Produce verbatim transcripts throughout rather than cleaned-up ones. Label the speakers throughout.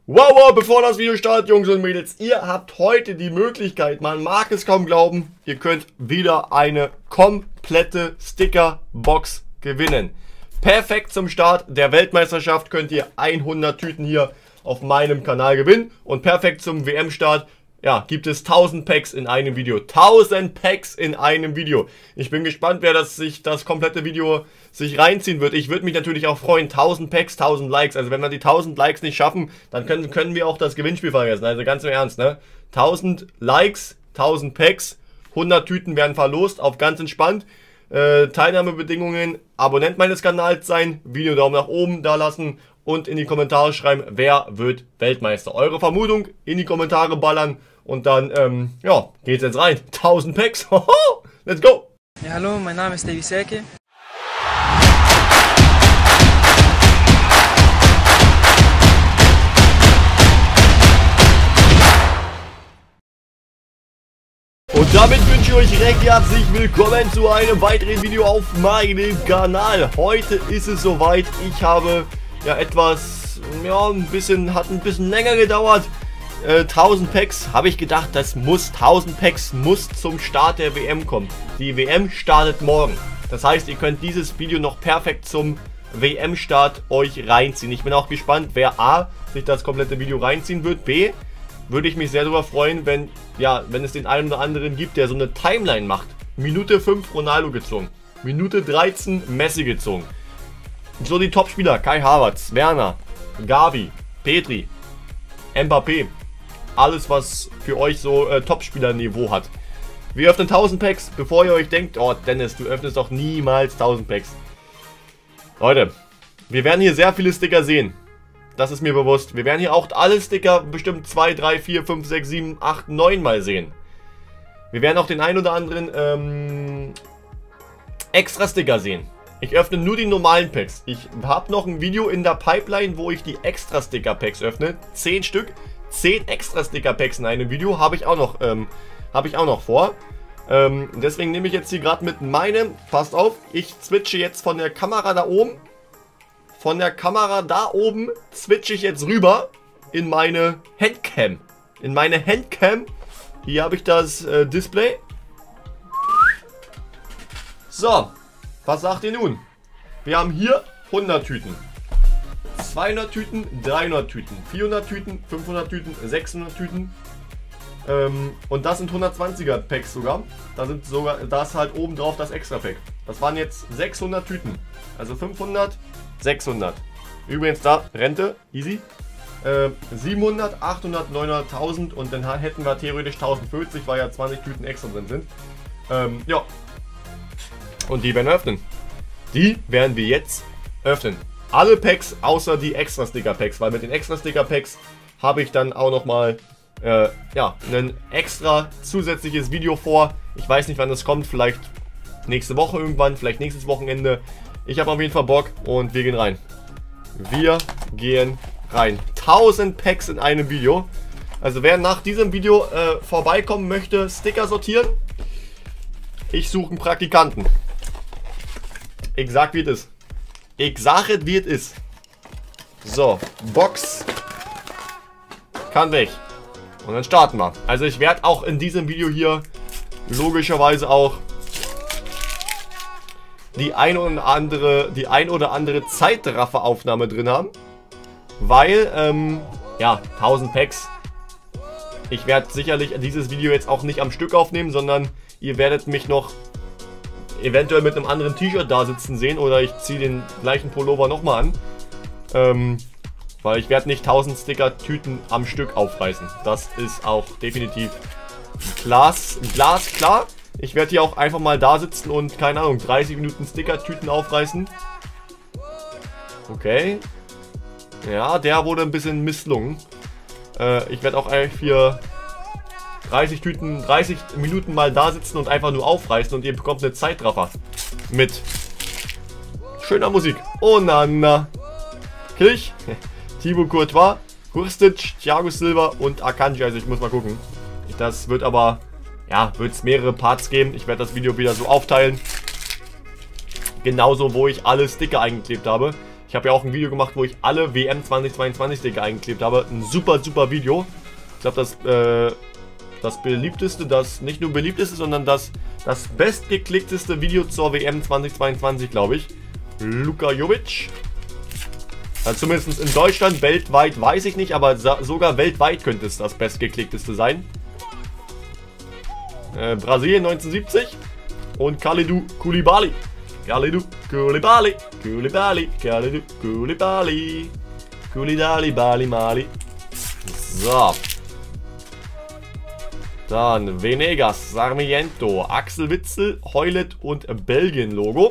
Speaker 1: Wow, wow, bevor das Video startet, Jungs und Mädels, ihr habt heute die Möglichkeit, man mag es kaum glauben, ihr könnt wieder eine komplette Sticker-Box gewinnen. Perfekt zum Start der Weltmeisterschaft könnt ihr hundert Tüten hier auf meinem Kanal gewinnen und perfekt zum W M-Start, ja, gibt es tausend Packs in einem Video. tausend Packs in einem Video. Ich bin gespannt, wer das sich das komplette Video sich reinziehen wird. Ich würde mich natürlich auch freuen. tausend Packs, tausend Likes. Also wenn wir die tausend Likes nicht schaffen, dann können, können wir auch das Gewinnspiel vergessen. Also ganz im Ernst, ne? tausend Likes, tausend Packs, hundert Tüten werden verlost, auf ganz entspannt. Äh, Teilnahmebedingungen, Abonnent meines Kanals sein, Video Daumen nach oben da lassen und in die Kommentare schreiben, wer wird Weltmeister. Eure Vermutung in die Kommentare ballern und dann, ähm, ja, geht's jetzt rein. tausend Packs, let's go!
Speaker 2: Ja, hallo, mein Name ist Davy Selke.
Speaker 1: Und damit wünsche ich euch recht herzlich willkommen zu einem weiteren Video auf meinem Kanal. Heute ist es soweit. Ich habe ja etwas, ja, ein bisschen, hat ein bisschen länger gedauert. Äh, tausend Packs, habe ich gedacht, das muss, tausend Packs muss zum Start der W M kommen. Die W M startet morgen. Das heißt, ihr könnt dieses Video noch perfekt zum W M-Start euch reinziehen. Ich bin auch gespannt, wer A, sich das komplette Video reinziehen wird, B, würde ich mich sehr darüber freuen, wenn, ja, wenn es den einen oder anderen gibt, der so eine Timeline macht. Minute fünf Ronaldo gezogen, Minute dreizehn Messi gezogen. So die Topspieler, Kai Havertz, Werner, Gavi, Petri, Mbappé. Alles, was für euch so äh, Topspieler-Niveau hat. Wir öffnen tausend Packs, bevor ihr euch denkt, oh Dennis, du öffnest doch niemals tausend Packs. Leute, wir werden hier sehr viele Sticker sehen. Das ist mir bewusst. Wir werden hier auch alle Sticker bestimmt zwei, drei, vier, fünf, sechs, sieben, acht, neun Mal sehen. Wir werden auch den ein oder anderen ähm, Extra-Sticker sehen. Ich öffne nur die normalen Packs. Ich habe noch ein Video in der Pipeline, wo ich die Extra-Sticker-Packs öffne. zehn Stück. zehn Extra-Sticker-Packs in einem Video habe ich auch noch, ähm, habe ich auch noch vor. Ähm, deswegen nehme ich jetzt hier gerade mit meinem, passt auf, ich switche jetzt von der Kamera da oben. Von der Kamera da oben switche ich jetzt rüber in meine Handcam. In meine Handcam. Hier habe ich das äh, Display. So, was sagt ihr nun? Wir haben hier hundert Tüten, zweihundert Tüten, dreihundert Tüten, vierhundert Tüten, fünfhundert Tüten, sechshundert Tüten. Ähm, und das sind hundertzwanziger Packs sogar. Da sind sogar, da ist halt oben drauf das Extra Pack. Das waren jetzt sechshundert Tüten. Also fünfhundert, sechshundert. Übrigens da, Rente, easy. Äh, siebenhundert, achthundert, neunhundert, tausend und dann hätten wir theoretisch tausendvierzig, weil ja zwanzig Tüten extra drin sind. Ähm, ja. Und die werden wir öffnen. Die werden wir jetzt öffnen. Alle Packs außer die Extra-Sticker-Packs, weil mit den Extra-Sticker-Packs habe ich dann auch nochmal äh, ja, ein extra zusätzliches Video vor. Ich weiß nicht, wann das kommt, vielleicht nächste Woche irgendwann, vielleicht nächstes Wochenende. Ich habe auf jeden Fall Bock und wir gehen rein. Wir gehen rein. tausend Packs in einem Video. Also wer nach diesem Video äh, vorbeikommen möchte, Sticker sortieren. Ich suche einen Praktikanten. Ich sag, wie es ist. Ich sage, wie es ist. So, Box kann weg. Und dann starten wir. Also ich werde auch in diesem Video hier logischerweise auch die ein oder andere, die ein oder andere Zeitrafferaufnahme drin haben. Weil, ähm, ja, tausend Packs. Ich werde sicherlich dieses Video jetzt auch nicht am Stück aufnehmen, sondern ihr werdet mich noch eventuell mit einem anderen T-Shirt da sitzen sehen oder ich ziehe den gleichen Pullover nochmal an. Ähm, weil ich werde nicht tausend Sticker-Tüten am Stück aufreißen. Das ist auch definitiv Glas, Glas klar. Ich werde hier auch einfach mal da sitzen und, keine Ahnung, dreißig Minuten Sticker-Tüten aufreißen. Okay. Ja, der wurde ein bisschen misslungen. Äh, ich werde auch eigentlich für dreißig Tüten, dreißig Minuten mal da sitzen und einfach nur aufreißen und ihr bekommt eine Zeitraffer mit schöner Musik. Oh na na. Kirch, Thibaut Courtois, Hurstic, Thiago Silva und Akanji. Also ich muss mal gucken. Das wird aber, ja, wird es mehrere Parts geben. Ich werde das Video wieder so aufteilen. Genauso, wo ich alle Sticker eingeklebt habe. Ich habe ja auch ein Video gemacht, wo ich alle W M zweitausendzweiundzwanzig Sticker eingeklebt habe. Ein super, super Video. Ich glaube, das, äh, das beliebteste, das nicht nur beliebteste, sondern das, das bestgeklickteste Video zur W M zweitausendzweiundzwanzig, glaube ich. Luka Jovic. Also zumindest in Deutschland, weltweit weiß ich nicht, aber sogar weltweit könnte es das bestgeklickteste sein. Äh, Brasilien neunzehnhundertsiebzig und Kalidou Koulibaly. Kalidou Koulibaly, Koulibaly, Kalidou Koulibaly, Koulibaly, Bali, Mali. So. Dann Venegas, Sarmiento, Axel Witsel, Hoylett und Belgien-Logo.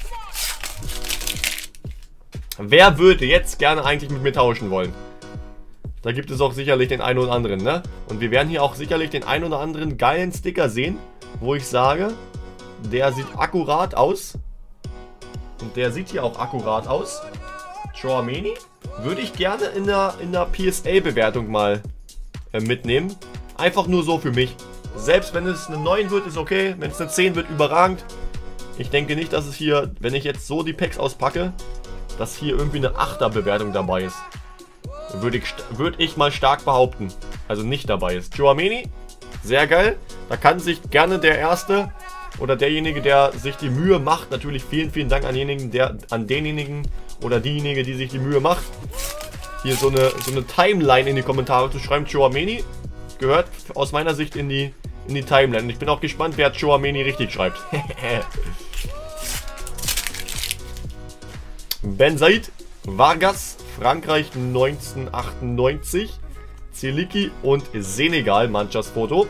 Speaker 1: Wer würde jetzt gerne eigentlich mit mir tauschen wollen? Da gibt es auch sicherlich den einen oder anderen, ne? Und wir werden hier auch sicherlich den einen oder anderen geilen Sticker sehen, wo ich sage, der sieht akkurat aus. Und der sieht hier auch akkurat aus. Chouameni würde ich gerne in der, in der P S A-Bewertung mal äh, mitnehmen. Einfach nur so für mich. Selbst wenn es eine neun wird, ist okay. Wenn es eine zehn wird, überragend. Ich denke nicht, dass es hier, wenn ich jetzt so die Packs auspacke, dass hier irgendwie eine achter-Bewertung dabei ist. Würde ich, würde ich mal stark behaupten. Also nicht dabei ist. Chouameni, sehr geil. Da kann sich gerne der Erste oder derjenige, der sich die Mühe macht, natürlich vielen, vielen Dank an denjenigen, der, an denjenigen oder diejenige, die sich die Mühe macht, hier so eine, so eine Timeline in die Kommentare zu schreiben. Chouameni gehört aus meiner Sicht in die, in die Timeline. Und ich bin auch gespannt, wer Chouameni richtig schreibt. Ben Said, Vargas, Frankreich neunzehnhundertachtundneunzig, Zeliki und Senegal, Mannschaftsfoto.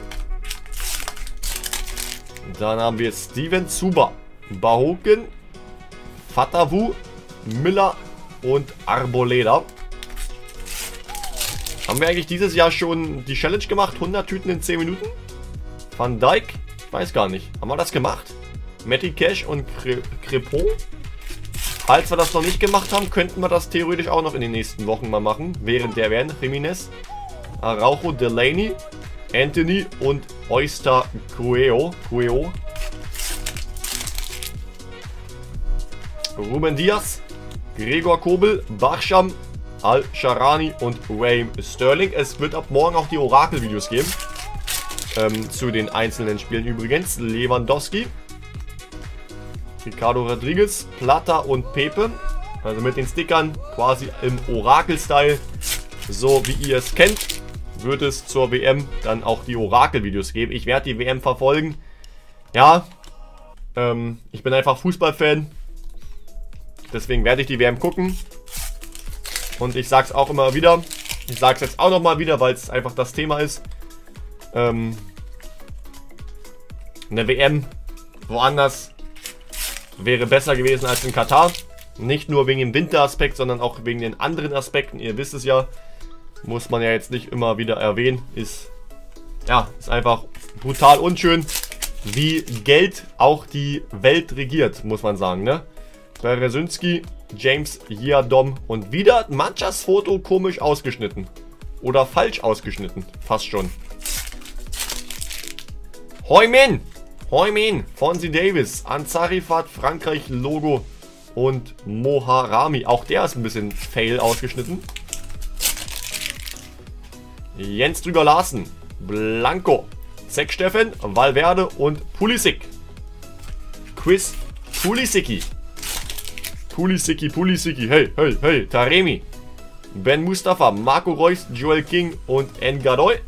Speaker 1: Dann haben wir Steven Zuba, Bahoken, Fatawu, Müller und Arboleda. Haben wir eigentlich dieses Jahr schon die Challenge gemacht? hundert Tüten in zehn Minuten? Van Dijk? Ich weiß gar nicht. Haben wir das gemacht? Matty Cash und Cre Crepon? Falls wir das noch nicht gemacht haben, könnten wir das theoretisch auch noch in den nächsten Wochen mal machen. Während der werden Jiménez, Araujo, Delaney, Anthony und Oyster Cueo. Cueo. Ruben Diaz, Gregor Kobel, Barsham, Al-Sharani und Raheem Sterling. Es wird ab morgen auch die Orakel-Videos geben. Ähm, zu den einzelnen Spielen übrigens. Lewandowski, Ricardo Rodriguez, Plata und Pepe. Also mit den Stickern quasi im Orakel-Style. So wie ihr es kennt, wird es zur W M dann auch die Orakel-Videos geben. Ich werde die W M verfolgen. Ja, ähm, ich bin einfach Fußballfan. Deswegen werde ich die W M gucken. Und ich sage es auch immer wieder. Ich sage es jetzt auch nochmal wieder, weil es einfach das Thema ist. Ähm, eine W M woanders wäre besser gewesen als in Katar. Nicht nur wegen dem Winteraspekt, sondern auch wegen den anderen Aspekten. Ihr wisst es ja. Muss man ja jetzt nicht immer wieder erwähnen. Ist, ja, ist einfach brutal unschön, wie Geld auch die Welt regiert, muss man sagen, ne? Berezinski, James Yiadom und wieder Mannschaftsfoto komisch ausgeschnitten. Oder falsch ausgeschnitten. Fast schon. Heumin! Heumin! Fonzie Davis, Ansarifat, Frankreich, Logo und Moharami. Auch der ist ein bisschen fail ausgeschnitten. Jens Drüger Larsen, Blanco, Zek Steffen, Valverde und Pulisic. Chris Pulisicki. Pulisicki, Pulisicki, hey, hey, hey, Taremi. Ben Mustafa, Marco Reus, Joel King und Ngadoy.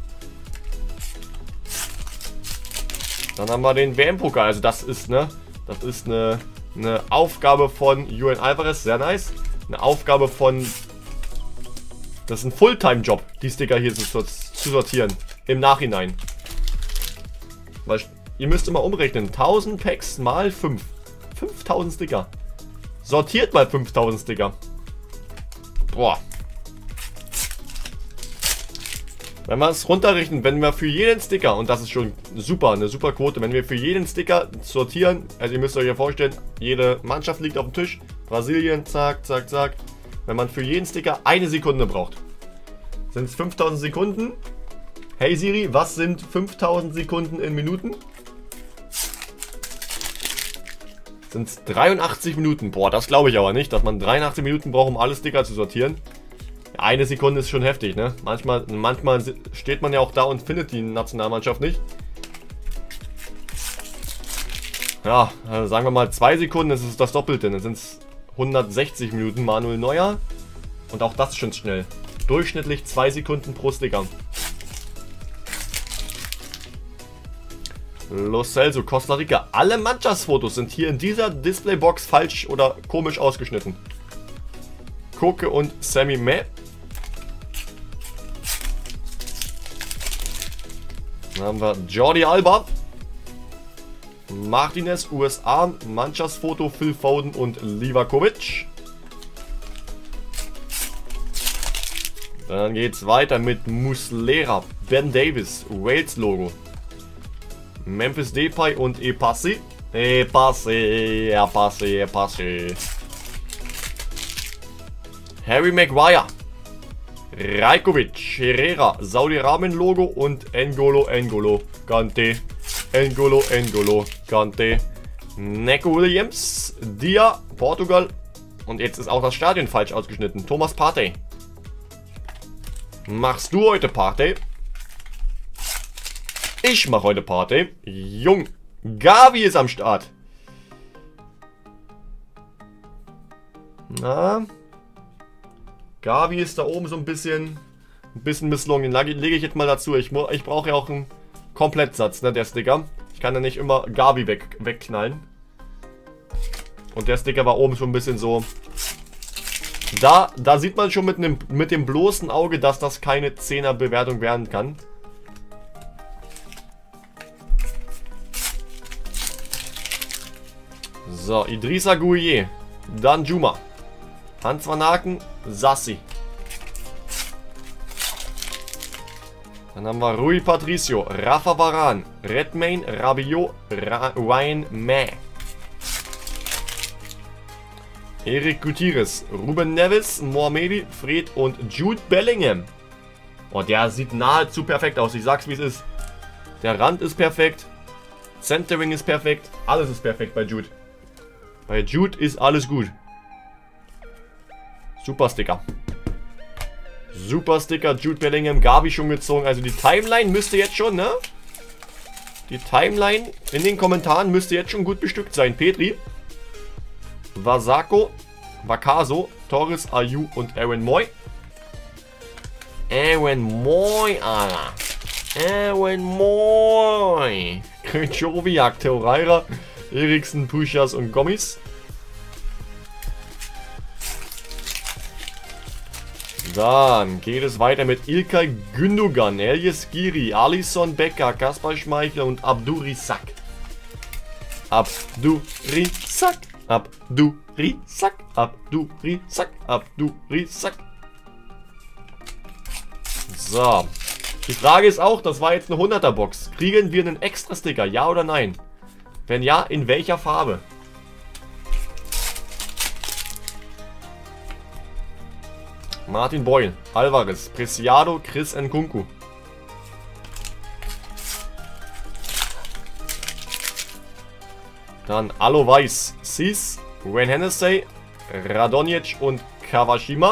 Speaker 1: Dann haben wir den W M-Pokal. Also das ist, ne, das ist eine, eine Aufgabe von Julian Alvarez, sehr nice. Eine Aufgabe von... Das ist ein Fulltime-Job, die Sticker hier zu, zu sortieren. Im Nachhinein. Weil ihr müsst immer umrechnen. tausend Packs mal fünf. fünftausend Sticker. Sortiert mal fünftausend Sticker. Boah. Wenn wir es runterrechnen, wenn wir für jeden Sticker, und das ist schon super, eine super Quote, wenn wir für jeden Sticker sortieren, also ihr müsst euch ja vorstellen, jede Mannschaft liegt auf dem Tisch. Brasilien, zack, zack, zack. Wenn man für jeden Sticker eine Sekunde braucht, sind es fünftausend Sekunden. Hey Siri, was sind fünftausend Sekunden in Minuten? Sind es dreiundachtzig Minuten. Boah, das glaube ich aber nicht, dass man dreiundachtzig Minuten braucht, um alle Sticker zu sortieren. Eine Sekunde ist schon heftig, ne? Manchmal, manchmal steht man ja auch da und findet die Nationalmannschaft nicht. Ja, also sagen wir mal zwei Sekunden, das ist das Doppelte. Dann sind es hundertsechzig Minuten Manuel Neuer. Und auch das schon schnell. Durchschnittlich zwei Sekunden pro Sticker. Lo Celso, Costa Rica. Alle Mannschaftsfotos sind hier in dieser Displaybox falsch oder komisch ausgeschnitten. Koke und Sammy Meh. Dann haben wir Jordi Alba. Martinez, U S A. Mannschaftsfoto Phil Foden und Livakovic. Dann geht's weiter mit Muslera, Ben Davis, Wales Logo. Memphis Depay und Epassi. Epassi, Epassi, Epassi. Harry Maguire. Rajkovic, Herrera, Saudi-Arabien Logo und N'Golo N'Golo Kante. N'Golo N'Golo Kante. Neco Williams, Dia, Portugal. Und jetzt ist auch das Stadion falsch ausgeschnitten. Thomas Partey. Machst du heute Partey? Ich mache heute Partey. Jung. Gavi ist am Start. Na. Gavi ist da oben so ein bisschen, ein bisschen misslungen. Den lege ich jetzt mal dazu. Ich, ich brauche ja auch einen Komplettsatz, ne, der Sticker. Ich kann ja nicht immer Gavi weg, wegknallen. Und der Sticker war oben schon ein bisschen so. Da, da sieht man schon mit, nem, mit dem bloßen Auge, dass das keine zehner Bewertung werden kann. So, Idrissa Gueye, Danjuma, Hans van Aken, Sassi. Dann haben wir Rui Patricio, Rafa Varane, Redmayne, Rabiot, Ra Ryan Mäh. Eric Gutierrez, Ruben Neves, Mohamedi, Fred und Jude Bellingham. Und der sieht nahezu perfekt aus. Ich sag's wie es ist. Der Rand ist perfekt. Centering ist perfekt. Alles ist perfekt bei Jude. Bei Jude ist alles gut. Super Sticker. Super Sticker. Jude Bellingham. Gavi schon gezogen. Also die Timeline müsste jetzt schon, ne? Die Timeline in den Kommentaren müsste jetzt schon gut bestückt sein. Petri. Vasako, Vakaso, Torres, Ayu und Aaron Moy. Aaron Moy, Alter. Aaron Moy. Joviak, Teoreira, Eriksen, Puchas und Gommis. Dann geht es weiter mit Ilkay Gündogan, Elias Giri, Alisson Becker, Kaspar Schmeichler und Abdurisak. Abdurisak. Abdurisak, Abdurisak, Abdurisak. So. Die Frage ist auch, das war jetzt eine hunderter Box. Kriegen wir einen extra Sticker, ja oder nein? Wenn ja, in welcher Farbe? Martin Boyle, Alvarez, Preciado, Chris Nkunku. Dann Alo Weiss, Sis, Wayne Hennessy, Radonjic und Kawashima.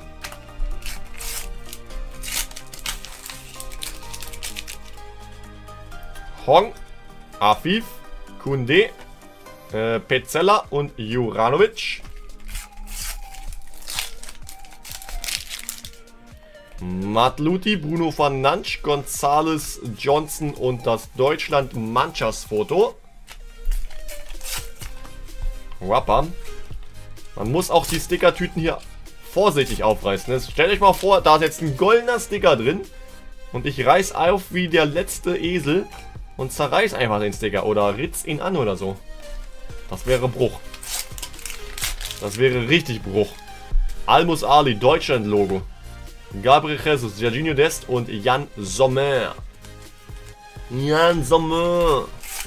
Speaker 1: Hong, Afif, Kunde, äh, Petzella und Juranovic. Matluti, Bruno Fernandes, Gonzales, Johnson und das Deutschland-Mannschaftsfoto. Rapper. Man muss auch die Stickertüten hier vorsichtig aufreißen. Ne? Stellt euch mal vor, da ist jetzt ein goldener Sticker drin. Und ich reiß auf wie der letzte Esel und zerreiß einfach den Sticker. Oder ritz ihn an oder so. Das wäre Bruch. Das wäre richtig Bruch. Almus Ali, Deutschland-Logo. Gabriel Jesus, Jorginho Dest und Jan Sommer. Jan Sommer.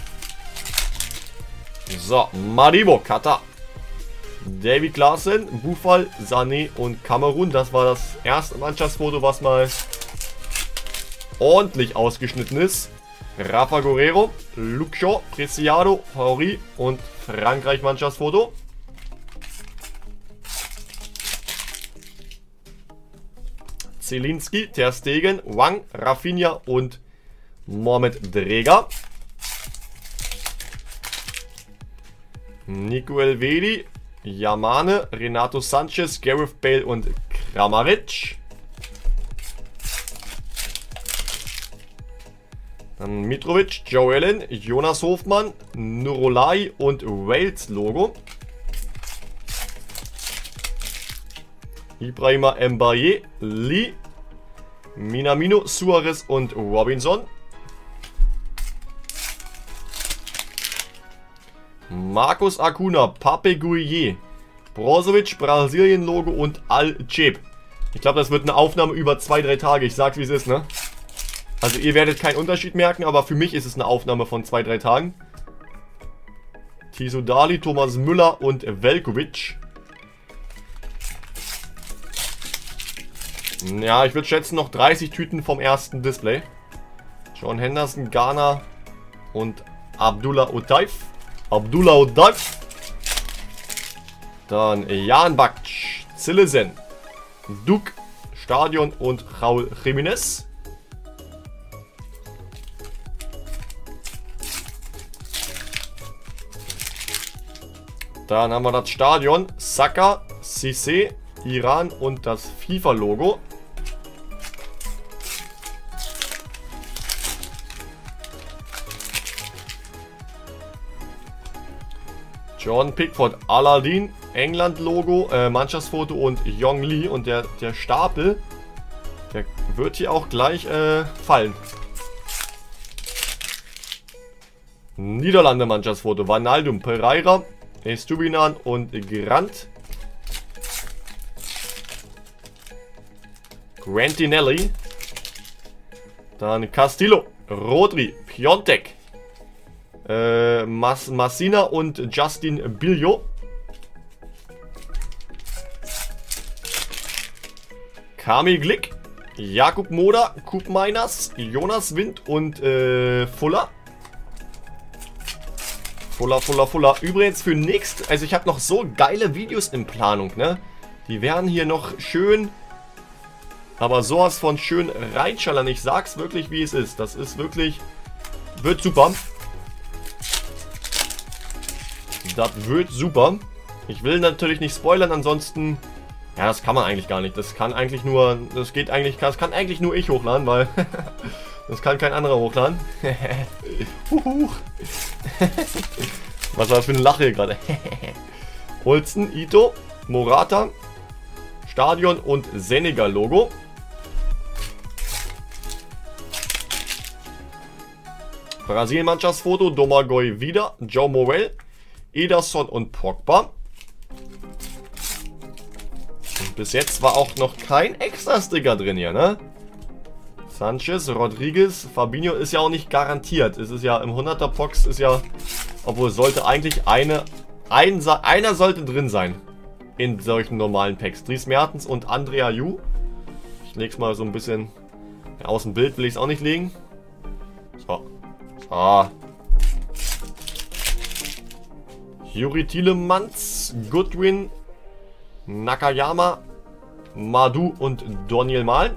Speaker 1: So, Maribo, Katar. David Klaassen, Buffal, Sané und Kamerun. Das war das erste Mannschaftsfoto, was mal ordentlich ausgeschnitten ist. Rafa Guerrero, Luke Shaw, Preciado, Henry und Frankreich Mannschaftsfoto. Zielinski, Ter Stegen, Wang, Rafinha und Mohamed Dreger. Nico Elvedi, Yamane, Renato Sanchez, Gareth Bale und Kramaric. Dann Mitrovic, Joe Allen, Jonas Hofmann, Nurolai und Wales Logo. Ibrahima Mbaye, Lee, Minamino, Suarez und Robinson. Marcos Acuna, Pape Gueye, Brozovic, Brasilien Logo und Al-Cheb. Ich glaube, das wird eine Aufnahme über zwei, drei Tage. Ich sag's, wie es ist, ne? Also ihr werdet keinen Unterschied merken, aber für mich ist es eine Aufnahme von zwei, drei Tagen. Tisudali, Thomas Müller und Velkovic. Ja, ich würde schätzen noch dreißig Tüten vom ersten Display. John Henderson, Ghana und Abdullah Otaif. Abdullah Otaif. Dann Jan Bakc, Zillesen, Duke, Stadion und Raul Jiménez. Dann haben wir das Stadion, Saka, Cissé, Iran und das FIFA-Logo. John Pickford, Aladdin, England-Logo, äh, Mannschaftsfoto und Yong Lee. Und der, der Stapel, der wird hier auch gleich äh, fallen. Niederlande Mannschaftsfoto, Wijnaldum, Pereira, Estupiñán und Grant. Grantinelli. Dann Castillo, Rodri, Piontek, äh, Mas Massina und Justin Bilio. Kamil Glick, Jakub Moder, Kup Meiners, Jonas Wind und äh, Fuller. Fuller, Fuller, Fuller. Übrigens für nächst, also ich habe noch so geile Videos in Planung, ne? Die werden hier noch schön, aber sowas von schön reinschallern. Ich sag's wirklich, wie es ist. Das ist wirklich, wird super. Das wird super. Ich will natürlich nicht spoilern, ansonsten, ja, das kann man eigentlich gar nicht. Das kann eigentlich nur, das geht eigentlich, das kann eigentlich nur ich hochladen, weil das kann kein anderer hochladen. Was war das für eine Lache hier gerade? Olsen, Ito, Morata, Stadion und Senegal-Logo. Brasilien-Mannschaftsfoto, Domagoj wieder, Joe Morel, Ederson und Pogba. Und bis jetzt war auch noch kein Extra-Sticker drin hier, ne? Sanchez, Rodriguez, Fabinho ist ja auch nicht garantiert. Es ist ja im hunderter Box ist ja, obwohl sollte eigentlich eine, ein, einer sollte drin sein in solchen normalen Packs. Dries Mertens und Andrea Ju. Ich lege es mal so ein bisschen ja, aus dem Bild, will ich es auch nicht legen. So. So. Juri Tielemans, Goodwin, Nakayama, Madu und Daniel Mahlen.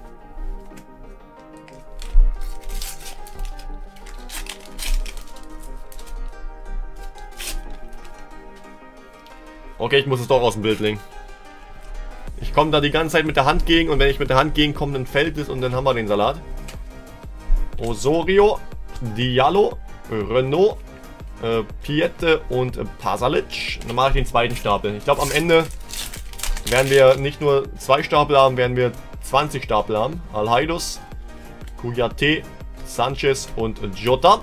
Speaker 1: Okay, ich muss es doch aus dem Bild legen. Ich komme da die ganze Zeit mit der Hand gegen und wenn ich mit der Hand gegen komme, dann fällt es und dann haben wir den Salat. Osorio, Diallo, Renault, äh, Piette und äh, Pasalic. Dann mache ich den zweiten Stapel. Ich glaube am Ende werden wir nicht nur zwei Stapel haben, werden wir zwanzig Stapel haben. Alhaidos, Kouyaté, Sanchez und Jota.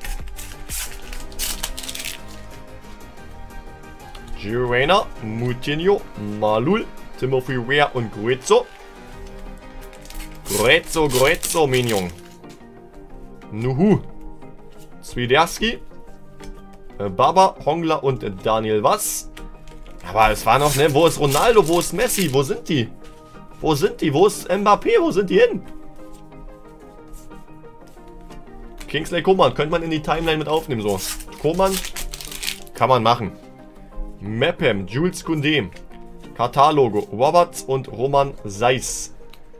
Speaker 1: Girena, Moutinho, Malul, Timothy Weah und Gruezzo. Gruezzo, Gruezzo, Mignon. Nuhu, Swiderski, Baba, Hongler und Daniel Was. Aber es war noch, ne? Wo ist Ronaldo? Wo ist Messi? Wo sind die? Wo sind die? Wo ist Mbappé? Wo sind die hin? Kingsley Coman könnte man in die Timeline mit aufnehmen. So, Coman kann man machen. Mepham, Jules Koundé, Katar-Logo, Roberts und Roman Seiss.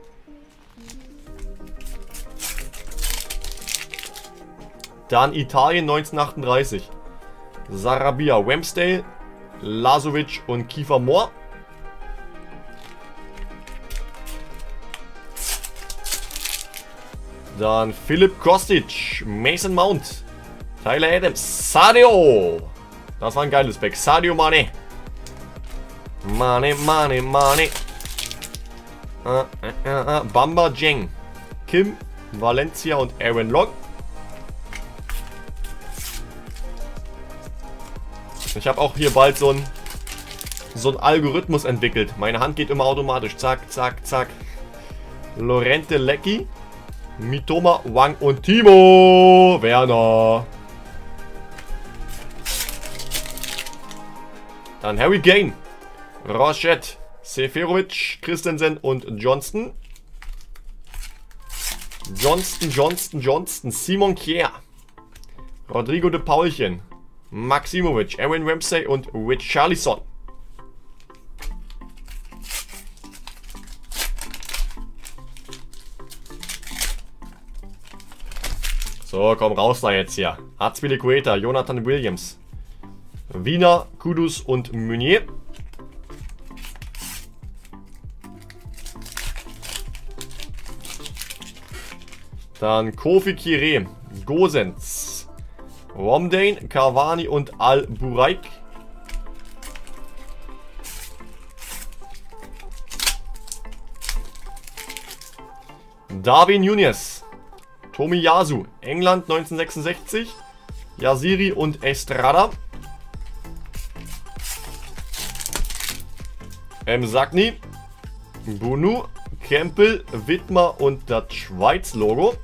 Speaker 1: Dann Italien neunzehnhundertachtunddreißig. Sarabia, Ramsdale, Lazovic und Kiefer Moore. Dann Philipp Kostic, Mason Mount, Tyler Adams, Sadio. Das war ein geiles Pack. Sadio Mane. Mane, Mane, Mane. Uh, uh, uh, Bamba Dieng, Kim, Valencia und Aaron Long. Ich habe auch hier bald so ein so ein Algorithmus entwickelt. Meine Hand geht immer automatisch. Zack, zack, zack. Lorente Leckie, Mitoma, Wang und Timo Werner. Dann Harry Kane, Rochette, Seferovic, Christensen und Johnston. Johnston, Johnston, Johnston, Simon Kjær, Rodrigo de Paulchen, Maximovic, Aaron Ramsey und Richarlison. So, komm raus da jetzt hier. Azpilicueta, Jonathan Williams, Wiener, Kudus und Meunier. Dann Kofi Kire, Gosens, Romdane, Cavani und Al-Buraik. Darwin Núñez, Tomiyasu, England neunzehnhundertsechsundsechzig, Yaziri und Estrada. M. Sagni, Bunu, Kempel, Wittmer und das Schweiz-Logo.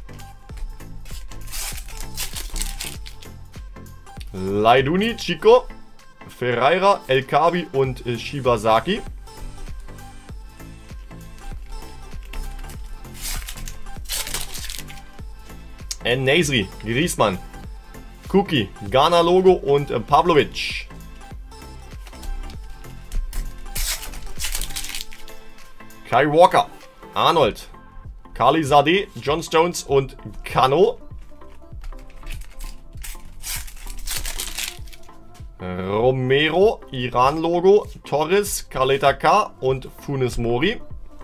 Speaker 1: Laiduni, Chico, Ferreira, El Kabi und äh, Shibasaki. N. Nasri, Griezmann, Cookie, Ghana-Logo und äh, Pavlovic. Kai Walker, Arnold, Carly Sade, John Stones und Kano. Romero, Iran-Logo, Torres, Kaleta K und Funes Mori.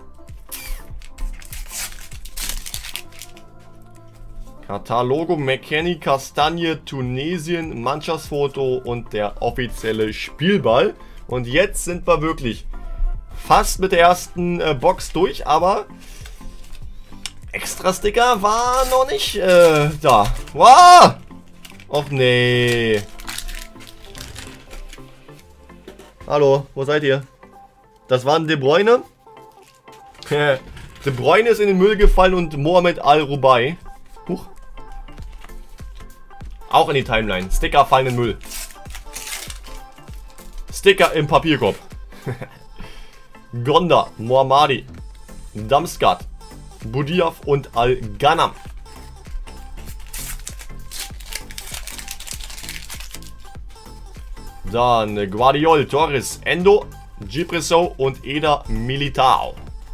Speaker 1: Katar-Logo, McKennie, Kastanie, Tunesien, Mannschaftsfoto und der offizielle Spielball. Und jetzt sind wir wirklich fast mit der ersten äh, Box durch, aber Extra-Sticker war noch nicht äh, da. Wow! Och nee. Hallo, wo seid ihr? Das waren De Bruyne. De Bruyne ist in den Müll gefallen und Mohamed Al-Rubai. Huch. Auch in die Timeline. Sticker fallen in den Müll. Sticker im Papierkorb. Gonda, Mohammadi, Damsgaard, Budiaf und Al-Ghanam. Dann Guardiol, Torres, Endo, Gipresso und Eder Militao.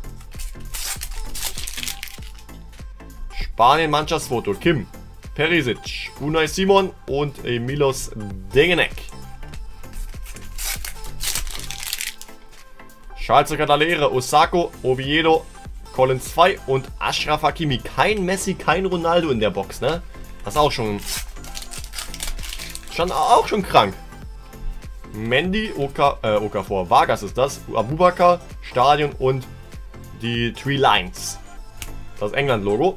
Speaker 1: Spanien Mannschaftsfoto, Kim, Perisic, Unai Simon und Milos Degenek. Schalze Catalere, Osako, Oviedo, Collins zwei und Achraf Hakimi. Kein Messi, kein Ronaldo in der Box, ne? Das ist auch schon, schon auch schon krank. Mendy, Oka, äh, Okafor, Vargas ist das, Abubakar, Stadion und die Three Lines. Das England-Logo.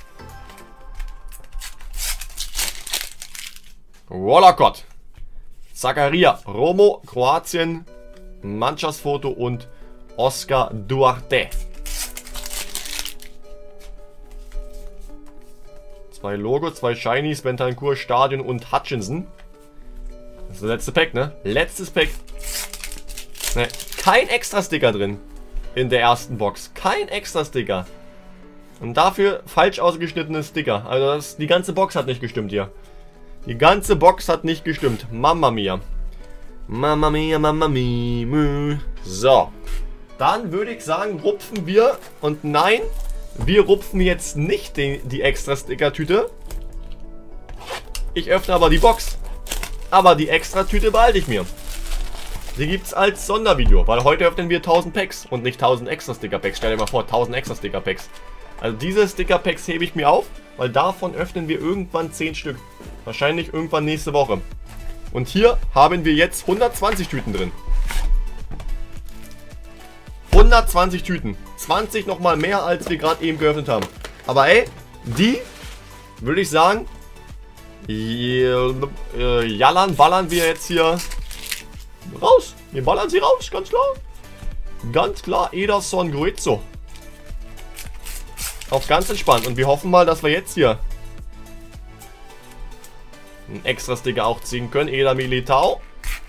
Speaker 1: Wallacott, Zakaria, Romo, Kroatien, Mannschaftsfoto und Oscar Duarte. Zwei Logo, zwei Shinies, Bentancur, Stadion und Hutchinson. Das ist das letzte Pack, ne? Letztes Pack. Ne, kein extra Sticker drin. In der ersten Box. Kein extra Sticker. Und dafür falsch ausgeschnittene Sticker. Also das, die ganze Box hat nicht gestimmt hier. Die ganze Box hat nicht gestimmt. Mamma mia. Mamma mia, mamma mia. So. Dann würde ich sagen, rupfen wir. Und nein, wir rupfen jetzt nicht die, die extra Sticker-Tüte. Ich öffne aber die Box. Aber die extra Tüte behalte ich mir. Die gibt es als Sondervideo. Weil heute öffnen wir tausend Packs und nicht tausend extra Sticker-Packs. Stell dir mal vor, tausend extra Sticker-Packs. Also diese Sticker-Packs hebe ich mir auf. Weil davon öffnen wir irgendwann zehn Stück. Wahrscheinlich irgendwann nächste Woche. Und hier haben wir jetzt hundertzwanzig Tüten drin. hundertzwanzig Tüten. zwanzig nochmal mehr, als wir gerade eben geöffnet haben. Aber ey, die, würde ich sagen, jallern, ballern wir jetzt hier raus. Wir ballern sie raus, ganz klar. Ganz klar, Ederson Gruizzo. Auf ganz entspannt. Und wir hoffen mal, dass wir jetzt hier einen extra Sticker auch ziehen können. Eder Militao.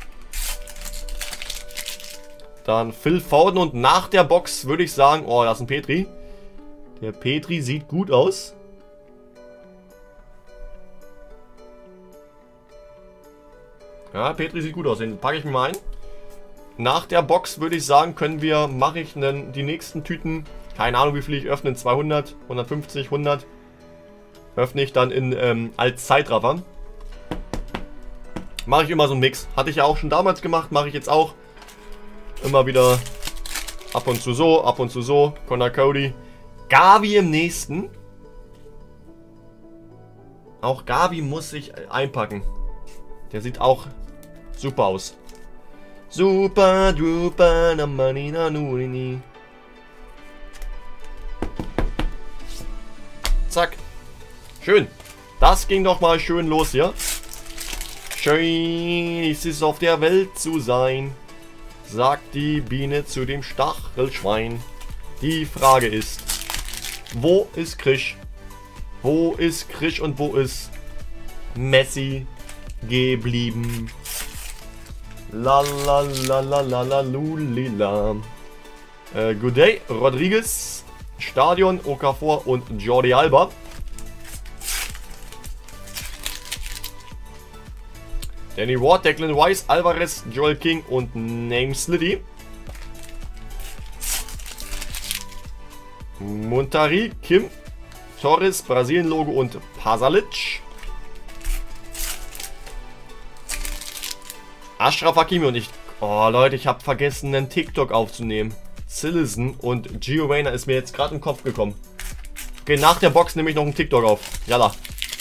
Speaker 1: Dann Phil Foden und nach der Box würde ich sagen, oh, das ist ein Petri. Der Petri sieht gut aus. Ja, Petri sieht gut aus. Den packe ich mir mal ein. Nach der Box würde ich sagen, können wir, mache ich einen, die nächsten Tüten, keine Ahnung wie viel ich öffne, zweihundert, hundertfünfzig, hundert. Öffne ich dann in ähm, als Zeitraffer. Mache ich immer so einen Mix. Hatte ich ja auch schon damals gemacht, mache ich jetzt auch. Immer wieder ab und zu so, ab und zu so. Connor Cody. Gavi im nächsten. Auch Gavi muss sich einpacken. Der sieht auch super aus. Super duper na manina nurini. Zack. Schön. Das ging doch mal schön los hier. Schön ist es auf der Welt zu sein, sagt die Biene zu dem Stachelschwein. Die Frage ist, wo ist Krisch? Wo ist Krisch und wo ist Messi geblieben? La la la la la la lulila. Äh, Good Day, Rodriguez, Stadion, Okafor und Jordi Alba. Danny Ward, Declan Rice, Alvarez, Joel King und Names Liddy. Montari, Kim, Torres, Brasilien-Logo und Pasalic. Ashraf Hakimi und ich... Oh Leute, ich habe vergessen, einen TikTok aufzunehmen. Citizen und Gio Reyna ist mir jetzt gerade im Kopf gekommen. Okay, nach der Box nehme ich noch einen TikTok auf. Jalla.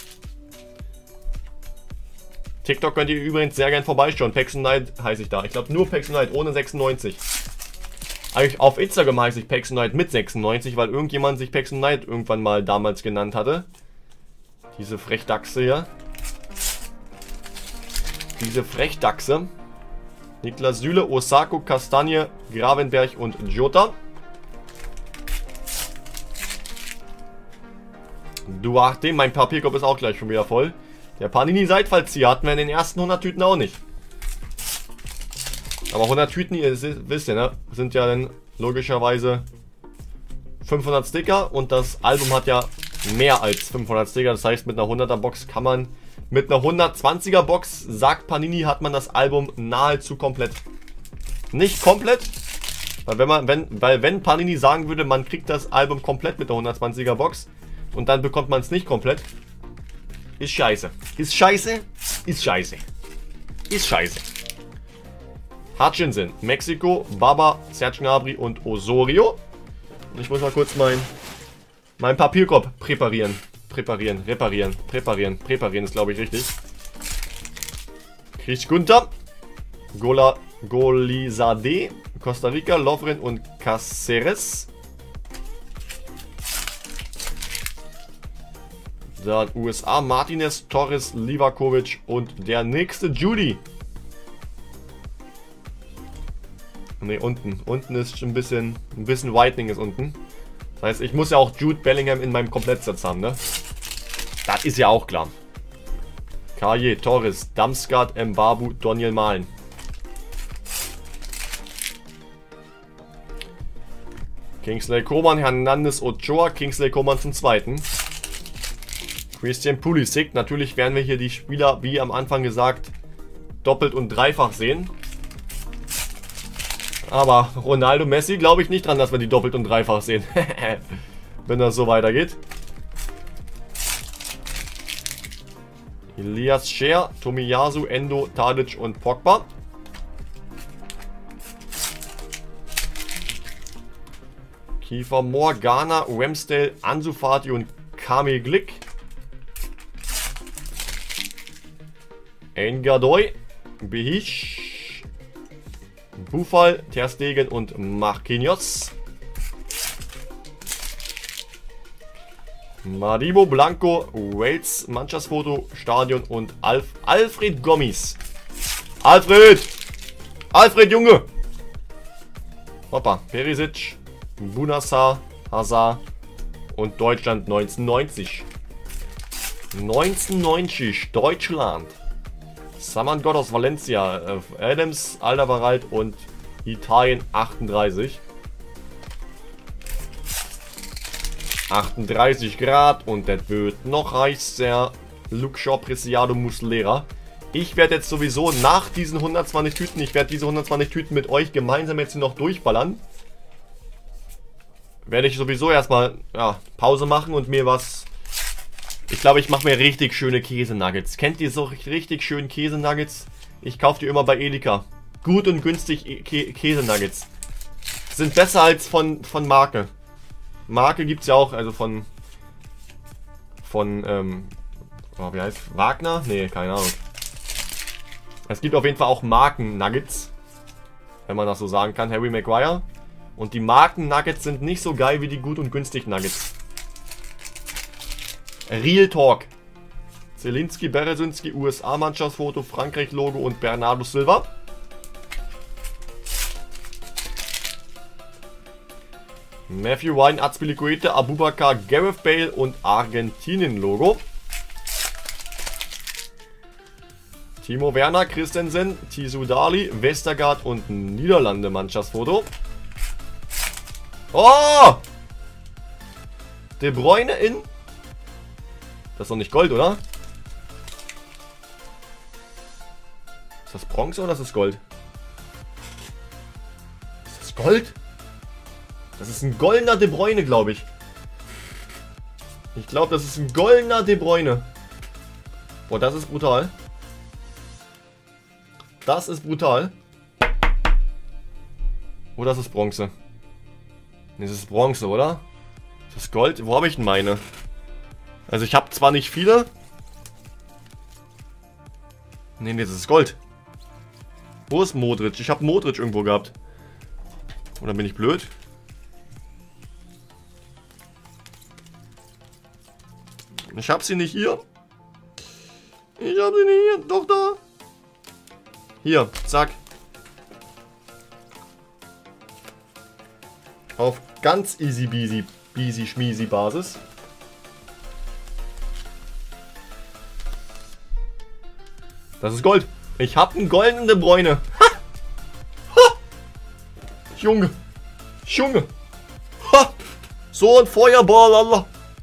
Speaker 1: TikTok könnt ihr übrigens sehr gern vorbeischauen. Paxton Knight heiße ich da. Ich glaube nur Paxton Knight ohne sechsundneunzig. Eigentlich auf Instagram heiße ich Paxton Knight mit sechsundneunzig, weil irgendjemand sich Paxton Knight irgendwann mal damals genannt hatte. Diese Frechdachse hier. Diese Frechdachse. Niklas Süle, Osako, Kastanje, Gravenberg und Jota. Duarte, mein Papierkorb ist auch gleich schon wieder voll. Der Panini-Seitfallzieher hatten wir in den ersten hundert Tüten auch nicht. Aber hundert Tüten, ihr wisst ja, ne, sind ja dann logischerweise fünfhundert Sticker. Und das Album hat ja mehr als fünfhundert Sticker. Das heißt, mit einer hunderter Box kann man... Mit einer hundertzwanziger Box, sagt Panini, hat man das Album nahezu komplett. Nicht komplett, weil wenn, man, wenn, weil wenn Panini sagen würde, man kriegt das Album komplett mit der hundertzwanziger Box und dann bekommt man es nicht komplett, ist scheiße. Ist scheiße, ist scheiße. Ist scheiße. Hutchinson, Mexiko, Baba, Serge Gnabry und Osorio. Und ich muss mal kurz mein, mein Papierkorb präparieren. Präparieren, reparieren, präparieren, präparieren ist glaube ich richtig. Krieg Gunther, Gola, Golizade, Costa Rica, Lovren und Caceres. Dann U S A, Martinez, Torres, Livakovic und der nächste Judy. Ne, unten. Unten ist schon ein bisschen, ein bisschen Whitening ist unten. Das heißt, ich muss ja auch Jude Bellingham in meinem Komplettsatz haben, ne? Das ist ja auch klar. Kaye, Torres, Damsgaard, Mbabu, Daniel Malen. Kingsley Coman, Hernandez Ochoa, Kingsley Coman zum zweiten. Christian Pulisic. Natürlich werden wir hier die Spieler, wie am Anfang gesagt, doppelt und dreifach sehen. Aber Ronaldo, Messi glaube ich nicht dran, dass wir die doppelt und dreifach sehen. Wenn das so weitergeht. Elias Scher, Tomiyasu, Endo, Tadic und Pogba. Kiefer Moore, Ghana, Ramsdale, Ansu Fati und Kamil Glick. Engadoy, Behish, Buffal, Ter Stegen und Marquinhos. Madibo, Blanco, Wales, Mannschaftsfoto, Stadion und Alf Alfred Gommis. Alfred! Alfred, Junge! Hoppa, Perisic, Bunassar, Hazard und Deutschland neunzehnhundertneunzig. neunzehnhundertneunzig, Deutschland. Saman Gott aus Valencia, Adams, Alderweireld und Italien achtunddreißig. achtunddreißig Grad und das wird noch heißer. Luke Shaw, Preciado, Muslera. Ich werde jetzt sowieso nach diesen hundertzwanzig Tüten, ich werde diese hundertzwanzig Tüten mit euch gemeinsam jetzt noch durchballern. Werde ich sowieso erstmal ja, Pause machen und mir was... Ich glaube, ich mache mir richtig schöne Käsenuggets. Kennt ihr so richtig schönen Käsenuggets? Ich kaufe die immer bei Edeka. Gut und günstig Kä Käsenuggets. Sind besser als von, von Marke. Marke gibt es ja auch, also von... Von, ähm... Oh, wie heißt Wagner? Nee, keine Ahnung. Es gibt auf jeden Fall auch Marken-Nuggets. Wenn man das so sagen kann. Harry Maguire. Und die Marken-Nuggets sind nicht so geil wie die gut und günstig Nuggets. Real Talk. Zielinski, Berezinski, U S A-Mannschaftsfoto, Frankreich-Logo und Bernardo Silva. Matthew Wine, Azpilicueta, Abubakar, Gareth Bale und Argentinien-Logo. Timo Werner, Christensen, Tisu Dali, Westergaard und Niederlande-Mannschaftsfoto. Oh! De Bruyne in... Das ist doch nicht Gold, oder? Ist das Bronze oder ist das Gold? Ist das Gold? Das ist ein goldener De Bruyne, glaube ich. Ich glaube, das ist ein goldener De Bruyne. Boah, das ist brutal. Das ist brutal. Oh, das ist Bronze. Nee, das ist Bronze, oder? Das ist Gold. Wo habe ich denn meine? Also ich habe zwar nicht viele. Nee, nee, das ist Gold. Wo ist Modric? Ich habe Modric irgendwo gehabt. Oder bin ich blöd? Ich habe sie nicht hier. Ich habe sie nicht hier. Doch da. Hier, zack. Auf ganz easy beasy, beasy schmiesi Basis. Das ist Gold. Ich habe einen goldenen De Bruyne. Ha! Ha! Junge. Junge. Ha! So ein Feuerball, Allah.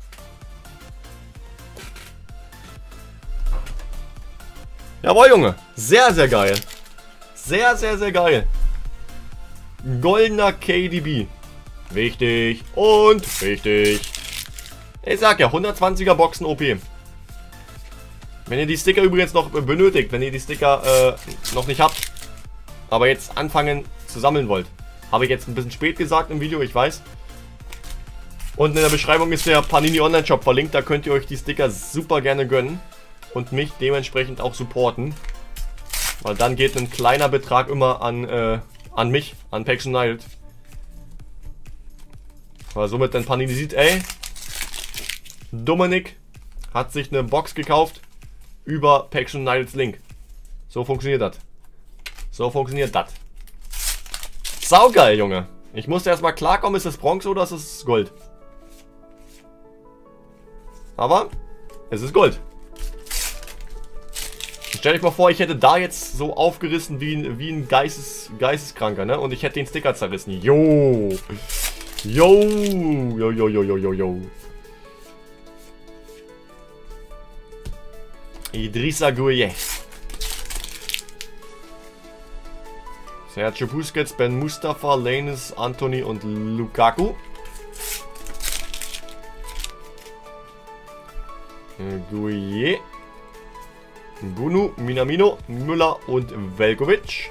Speaker 1: Jawohl, Junge. Sehr, sehr geil. Sehr, sehr, sehr geil. Goldener K D B. Wichtig und wichtig. Ich sag ja, hundertzwanziger Boxen O P. Wenn ihr die Sticker übrigens noch benötigt, wenn ihr die Sticker äh, noch nicht habt, aber jetzt anfangen zu sammeln wollt, habe ich jetzt ein bisschen spät gesagt im Video, ich weiß. Unten in der Beschreibung ist der Panini Online Shop verlinkt, da könnt ihr euch die Sticker super gerne gönnen und mich dementsprechend auch supporten. Weil dann geht ein kleiner Betrag immer an, äh, an mich, an Packs United. Weil somit dann Panini sieht, ey, Dominik hat sich eine Box gekauft über Packs Uniteds Link. So funktioniert das. So funktioniert das. Saugeil, Junge. Ich musste erstmal klarkommen, ist das Bronze oder ist es Gold? Aber es ist Gold. Stell dich mal vor, ich hätte da jetzt so aufgerissen wie ein, wie ein Geistes, Geisteskranker, ne? Und ich hätte den Sticker zerrissen. Jo! Yo, yo, yo, yo, yo, yo, yo. Idrissa Gueye. Sergio Busquets, Ben Mustafa, Lainez, Anthony und Lukaku. Gueye. Bunu, Minamino, Müller und Velkovic.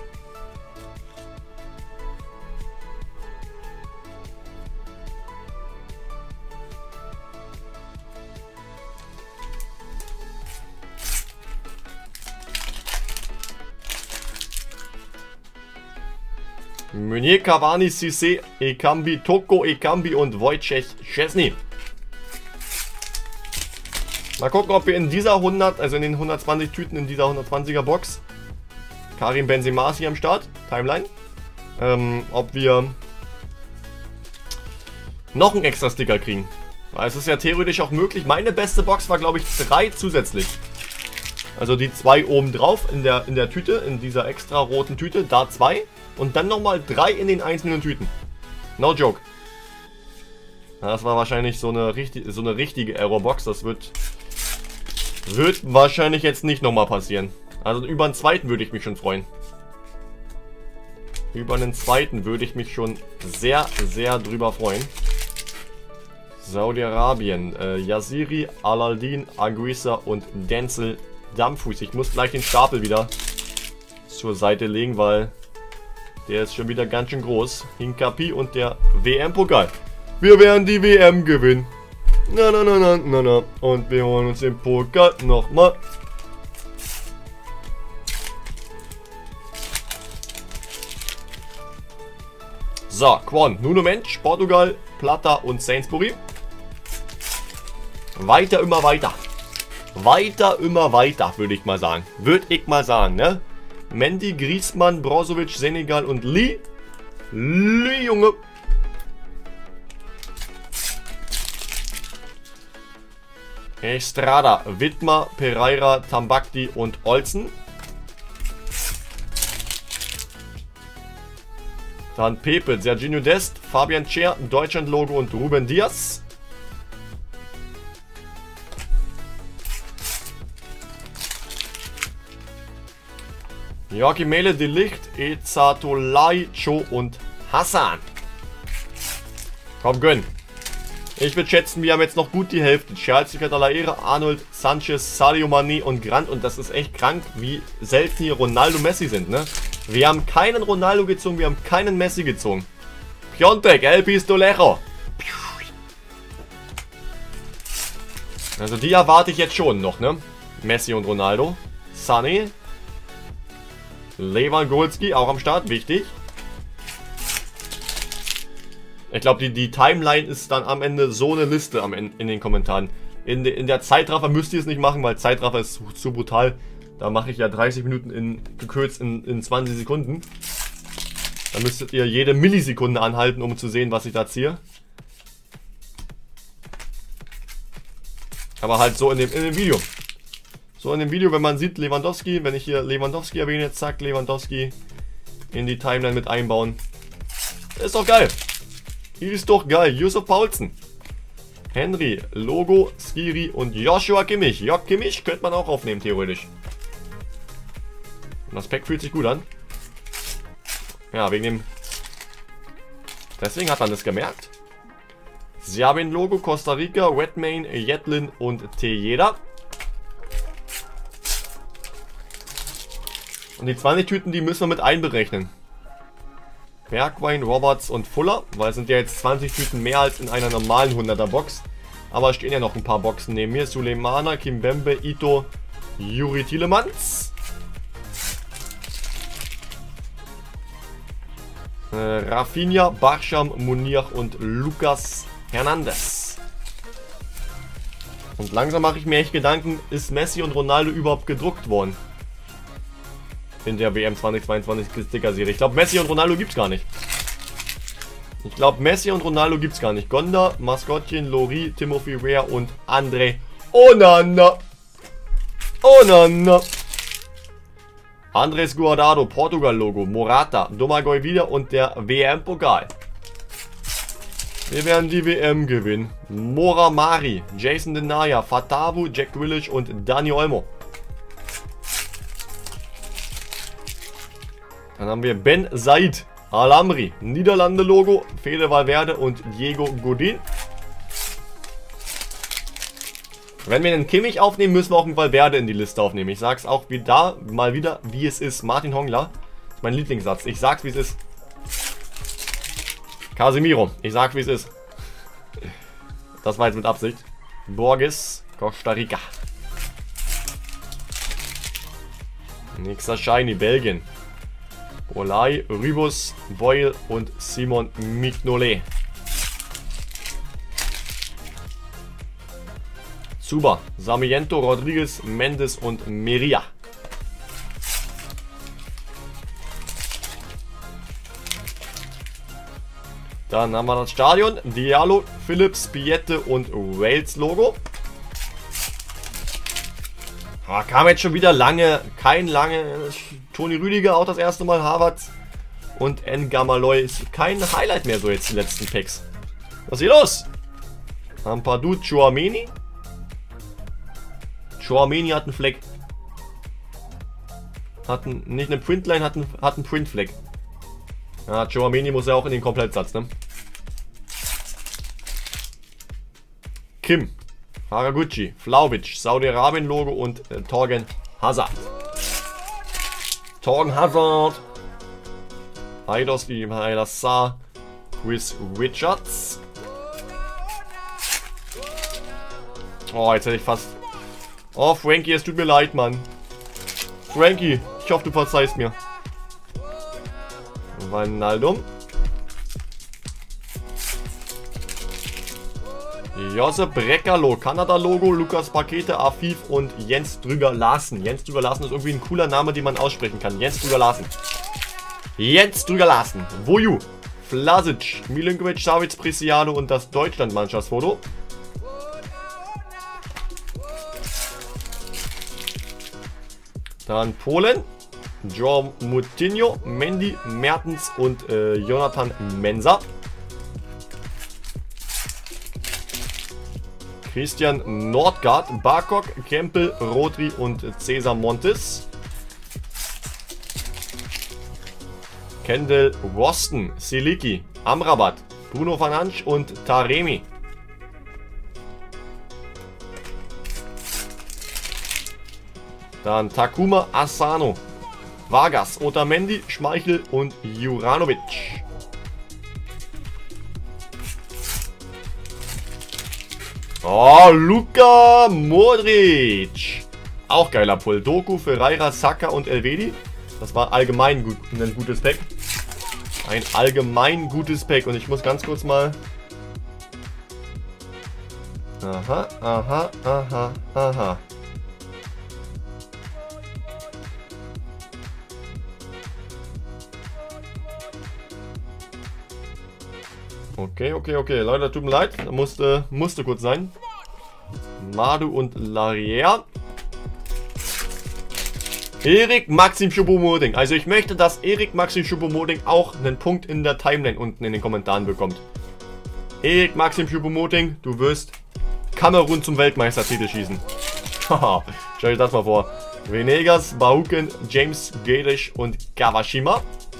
Speaker 1: Meunier, Cavani, Cissé, Ekambi, Toko, Ekambi und Wojciech Szczesny. Mal gucken, ob wir in dieser hundert, also in den hundertzwanzig Tüten in dieser hundertzwanziger Box, Karim Benzema ist hier am Start, Timeline, ähm, ob wir noch einen extra Sticker kriegen. Weil es ist ja theoretisch auch möglich. Meine beste Box war, glaube ich, drei zusätzlich. Also die zwei oben drauf in der, in der Tüte, in dieser extra roten Tüte, da zwei. Und dann nochmal drei in den einzelnen Tüten. No joke. Das war wahrscheinlich so eine, richtig, so eine richtige Errorbox. Das wird, wird wahrscheinlich jetzt nicht nochmal passieren. Also über einen zweiten würde ich mich schon freuen. Über einen zweiten würde ich mich schon sehr, sehr drüber freuen. Saudi-Arabien. Äh, Yaziri, Al-Aldin, Anguissa und Denzel Dampfuß. Ich muss gleich den Stapel wieder zur Seite legen, weil der ist schon wieder ganz schön groß. Hinkapi und der W M-Pokal. Wir werden die W M gewinnen. Na, na, na, na, na, na. Und wir holen uns den Pokal nochmal. So, Quan, Nuno Mensch, Portugal, Plata und Sainsbury. Weiter, immer weiter. Weiter, immer weiter, würde ich mal sagen. Würde ich mal sagen, ne? Mendy, Griezmann, Brozovic, Senegal und Lee. Lee, Junge. Estrada, Widmer, Pereira, Tambakti und Olsen. Dann Pepe, Serginho Dest, Fabian Schär, Deutschland-Logo und Ruben Diaz. Joachim Mele, De Ligt, Ezatolai, Cho und Hassan. Komm, gönn. Ich würde schätzen, wir haben jetzt noch gut die Hälfte. Chelsea, Catalaere, Arnold, Sanchez, Sadio Mane und Grant. Und das ist echt krank, wie selten hier Ronaldo, Messi sind, ne? Wir haben keinen Ronaldo gezogen, wir haben keinen Messi gezogen. Piontek, El Pistolejo. Also die erwarte ich jetzt schon noch, ne? Messi und Ronaldo. Sané. Lewandowski auch am Start, wichtig. Ich glaube, die, die Timeline ist dann am Ende so eine Liste am Ende in den Kommentaren. In, de, in der Zeitraffer müsst ihr es nicht machen, weil Zeitraffer ist zu, zu brutal. Da mache ich ja dreißig Minuten in, gekürzt in, in zwanzig Sekunden. Da müsstet ihr jede Millisekunde anhalten, um zu sehen, was ich da ziehe. Aber halt so in dem, in dem Video. So in dem Video, wenn man sieht Lewandowski, wenn ich hier Lewandowski erwähne, zack, Lewandowski in die Timeline mit einbauen. Ist doch geil. Ist doch geil. Yusuf Paulsen. Henry, Logo, Skiri und Joshua Kimmich. Jock Kimmich könnte man auch aufnehmen, theoretisch. Und das Pack fühlt sich gut an. Ja, wegen dem... Deswegen hat man das gemerkt. Serbien Logo, Costa Rica, Redmayne, Jetlin und Tejeda. Und die zwanzig Tüten, die müssen wir mit einberechnen. Bergwein, Roberts und Fuller, weil es sind ja jetzt zwanzig Tüten mehr als in einer normalen hunderter Box. Aber stehen ja noch ein paar Boxen neben mir. Suleimana, Kimpembe, Ito, Juri Tielemans. Äh, Rafinha, Barsham, Munir und Lucas Hernandez. Und langsam mache ich mir echt Gedanken, ist Messi und Ronaldo überhaupt gedruckt worden? In der W M zweitausendzweiundzwanzig Sticker-Serie. Ich glaube, Messi und Ronaldo gibt es gar nicht. Ich glaube, Messi und Ronaldo gibt es gar nicht. Gonda, Maskottchen, Lori, Timothy Weah und André Onana. Onana. Andres Guardado, Portugal-Logo, Morata, Domagoj wieder und der W M-Pokal. Wir werden die W M gewinnen. Mora Mari, Jason Denaya, Fatavu, Jack Grealish und Dani Olmo. Dann haben wir Ben Said, Al-Amri, Niederlande-Logo, Fede Valverde und Diego Godin. Wenn wir den Kimmich aufnehmen, müssen wir auch einen Valverde in die Liste aufnehmen. Ich sag's auch wieder, mal wieder, wie es ist. Martin Hongler, mein Lieblingssatz. Ich sag's, wie es ist. Casemiro, ich sag's, wie es ist. Das war jetzt mit Absicht. Borges, Costa Rica. Nächster Shiny, Belgien. Olay, Rybus, Boyle und Simon Mignolet. Zuba, Sarmiento, Rodriguez, Mendes und Meria. Dann haben wir das Stadion. Diallo, Phillips, Piette und Wales Logo. Ah, kam jetzt schon wieder lange, kein lange. Toni Rüdiger auch das erste Mal, Havertz und N'Gamaloy ist kein Highlight mehr so jetzt die letzten Packs. Was ist hier los? Ampadu, Chouameni. Chouameni hat einen Fleck. Hat einen, nicht eine Printline, hat einen, hat einen Printfleck. Ja, Chouameni muss ja auch in den Komplettsatz, ne? Kim, Haraguchi, Vlahovic, Saudi-Arabien-Logo und äh, Torgen Hazard. Torgen Hazard. Eidos wie Heilassar. Chris Richards. Oh, jetzt hätte ich fast... Oh, Frankie, es tut mir leid, Mann. Frankie, ich hoffe, du verzeihst mir. Wijnaldum. Josep Brekalo, Kanada-Logo, Lukas Pakete, Afif und Jens Drüger Larsen. Jens Drüger Larsen ist irgendwie ein cooler Name, den man aussprechen kann. Jens Drüger Larsen. Jens Drüger Larsen. Voju, Vlasic, Milinkovic, Savic, Preciado und das Deutschland-Mannschaftsfoto. Dann Polen. João Moutinho, Mendy, Mertens und äh, Jonathan Mensah. Christian Nordgaard, Barkok, Kempel, Rodri und Cesar Montes. Kendall Waston, Siliki, Amrabat, Bruno Fernandes und Taremi. Dann Takuma Asano, Vargas, Otamendi, Schmeichel und Juranovic. Oh, Luka Modric. Auch geiler Pull. Doku, Ferreira, Saka und Elvedi. Das war allgemein gut, ein gutes Pack. Ein allgemein gutes Pack. Und ich muss ganz kurz mal... Aha, aha, aha, aha. Okay, okay, okay. Leute, tut mir leid. Musste, musste kurz sein. Madu und Larrière. Erik Maxim Choupo-Moting. Also ich möchte, dass Erik Maxim Choupo-Moting auch einen Punkt in der Timeline unten in den Kommentaren bekommt. Erik Maxim Choupo-Moting, du wirst Kamerun zum Weltmeistertitel schießen. Haha, stell dir das mal vor. Venegas, Bauken, James Gedish und Kawashima.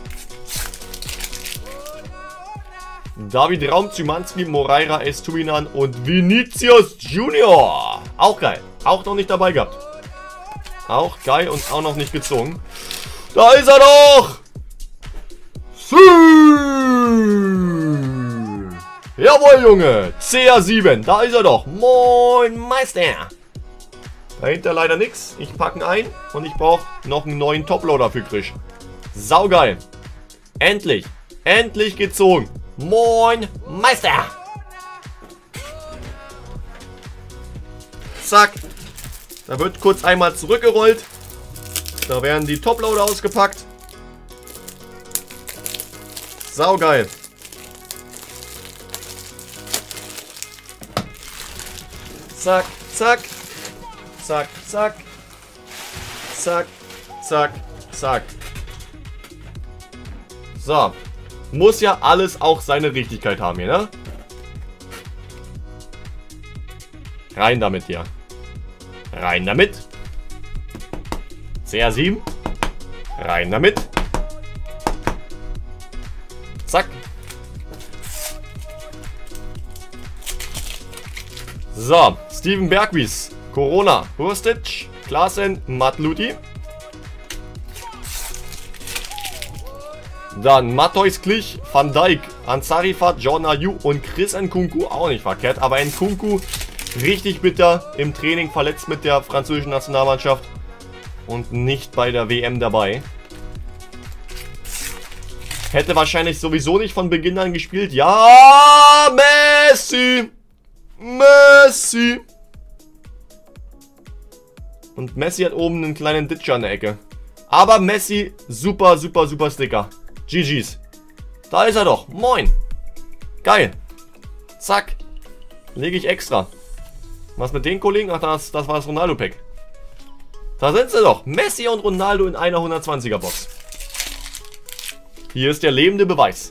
Speaker 1: David Raum, Zymanski, Moreira, Estupinan und Vinicius Junior. Auch geil. Auch noch nicht dabei gehabt. Auch geil und auch noch nicht gezogen. Da ist er doch! Sü! Jawohl, Junge! C R sieben, da ist er doch. Moin, Meister! Dahinter leider nichts. Ich packe ihn ein und ich brauche noch einen neuen Toploader für Krisch. Saugeil. Endlich. Endlich gezogen. Moin, Meister! Zack. Da wird kurz einmal zurückgerollt. Da werden die Toploader ausgepackt. Saugeil. Zack, zack. Zack, zack. Zack, zack, zack. So. Muss ja alles auch seine Richtigkeit haben hier, ne? Rein damit hier. Rein damit. C R sieben. Rein damit. Zack. So, Steven Bergwies, Corona, Burstic, Klaassen, Matluti. Dann Matthäus Klich, Van Dijk, Ansarifat, Jordan Ayew und Chris Nkunku, auch nicht verkehrt. Aber Nkunku richtig bitter im Training, verletzt mit der französischen Nationalmannschaft und nicht bei der W M dabei. Hätte wahrscheinlich sowieso nicht von Beginn an gespielt. Ja, Messi! Messi! Und Messi hat oben einen kleinen Ditcher an der Ecke. Aber Messi, super, super, super Sticker. G G's. Da ist er doch. Moin. Geil. Zack. Lege ich extra. Was mit den Kollegen? Ach, das, das war das Ronaldo-Pack. Da sind sie doch. Messi und Ronaldo in einer hundertzwanziger Box. Hier ist der lebende Beweis.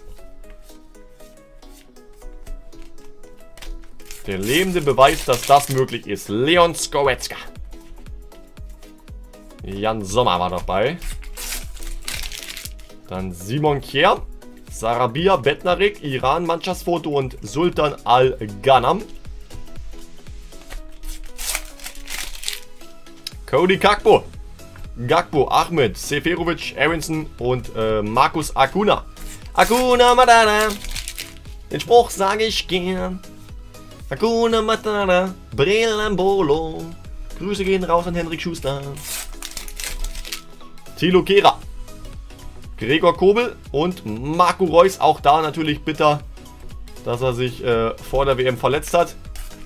Speaker 1: Der lebende Beweis, dass das möglich ist. Leon Goretzka. Jan Sommer war dabei. Dann Simon Kjær. Sarabia, Bednarik, Iran, Mannschaftsfoto und Sultan Al-Ghanam. Cody Gakpo. Gakpo, Ahmed, Seferovic, Aronson und äh, Markus Acuna. Acuna Matata. Den Spruch sage ich gern. Acuna Matata. Brelambolo. Grüße gehen raus an Henrik Schuster. Thilo Kehrer. Gregor Kobel und Marco Reus. Auch da natürlich bitter, dass er sich äh, vor der W M verletzt hat.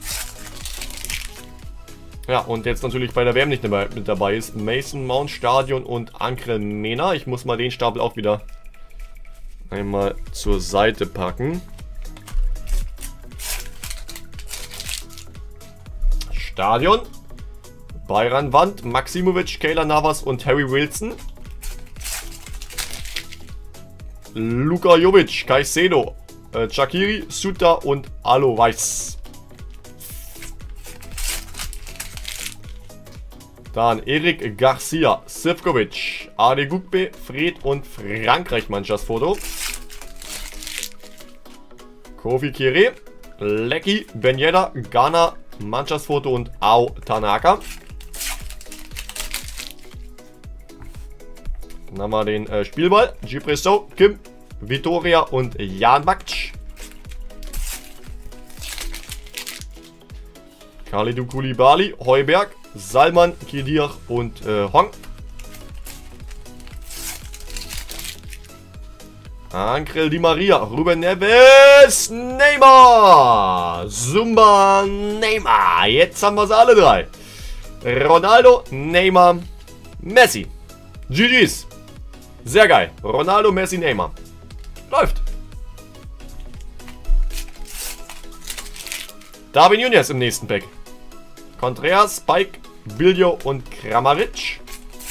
Speaker 1: Ja, und jetzt natürlich bei der W M nicht mit dabei ist. Mason Mount, Stadion und Ankrel Mena. Ich muss mal den Stapel auch wieder einmal zur Seite packen. Stadion. Bayern Wand, Maximovic, Keylor Navas und Harry Wilson. Luka Jovic, Caicedo, äh, Shaqiri, Suta und Alo Weiß. Dann Erik Garcia, Sivkovic, Ade Gugbe, Fred und Frankreich Mannschaftsfoto. Kofi Kire, Lecky, Ben Yedder, Ghana Mannschaftsfoto und Ao Tanaka. Dann haben wir den äh, Spielball. Gipresso, Kim, Vitoria und Jan Bakc. Kalidou Koulibaly, Heuberg, Salman, Kidir und äh, Hong. Ankrel Di Maria, Ruben Neves, Neymar, Zumba, Neymar. Jetzt haben wir sie alle drei. Ronaldo, Neymar, Messi. G G's. Sehr geil. Ronaldo, Messi, Neymar. Läuft. Darwin Núñez im nächsten Pack. Contreras, Spike, Biljo und Kramaric.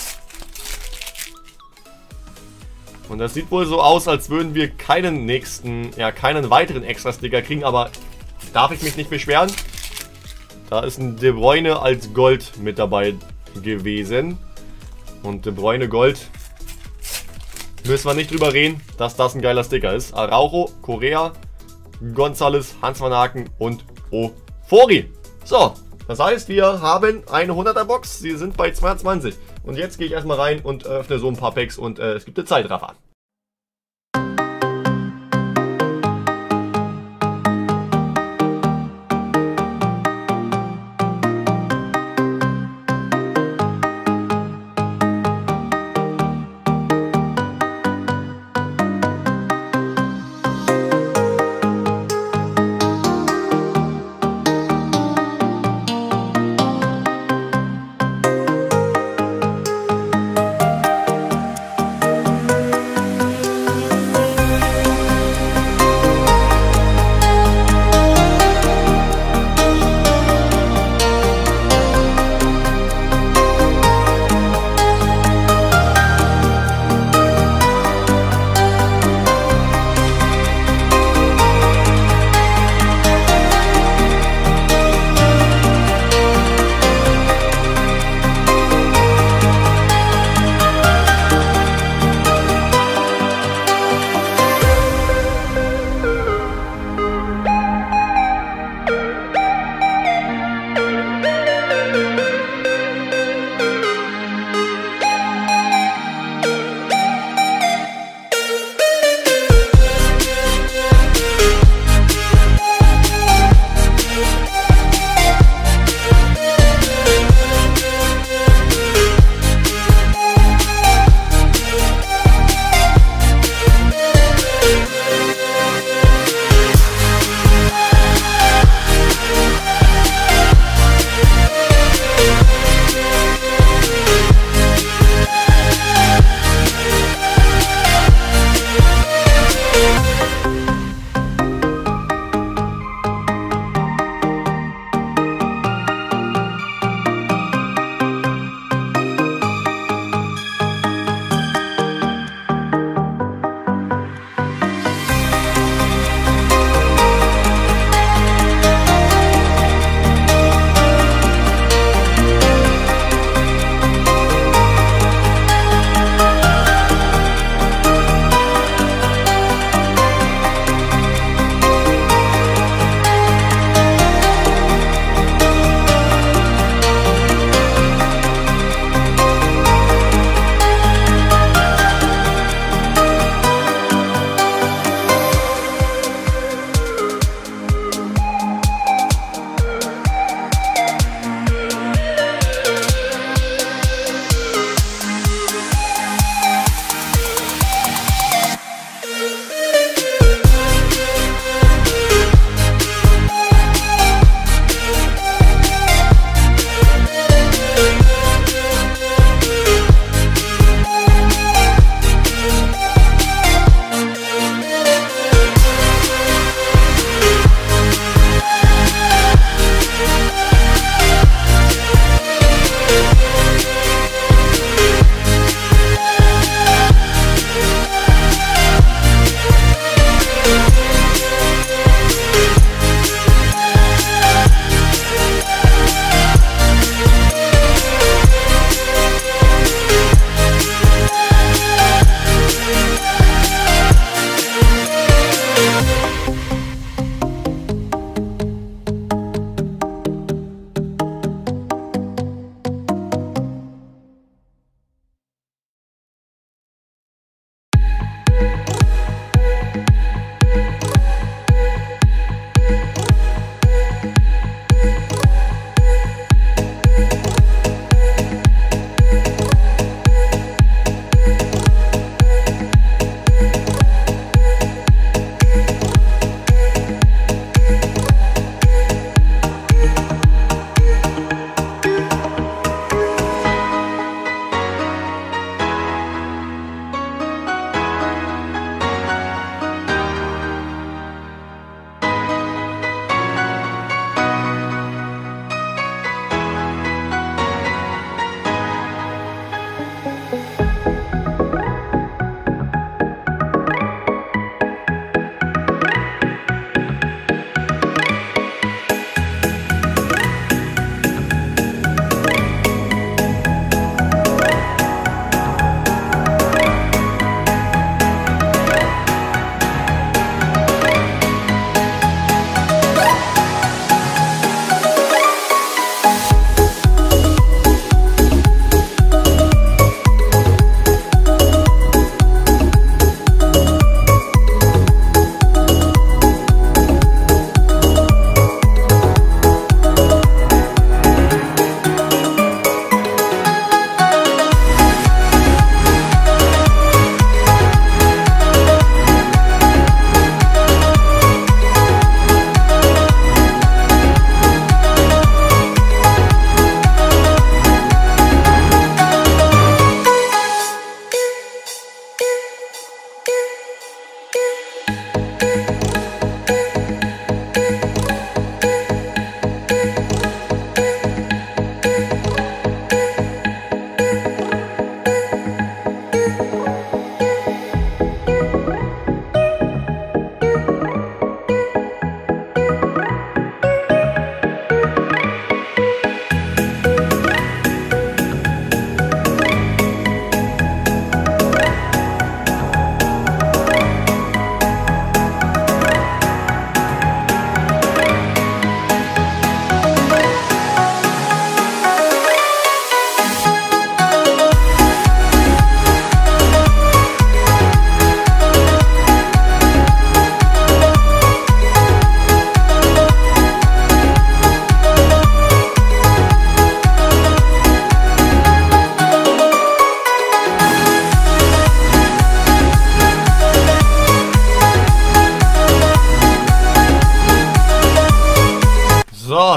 Speaker 1: Und das sieht wohl so aus, als würden wir keinen nächsten, ja, keinen weiteren Extra-Sticker kriegen, aber darf ich mich nicht beschweren. Da ist ein De Bruyne als Gold mit dabei gewesen. Und De Bruyne Gold, müssen wir nicht drüber reden, dass das ein geiler Sticker ist. Araujo, Correa, González, Hans van Aken und Ofori. So, das heißt, wir haben eine hunderter Box. Sie sind bei zweiundzwanzig. Und jetzt gehe ich erstmal rein und öffne so ein paar Packs und äh, es gibt eine Zeitraffer.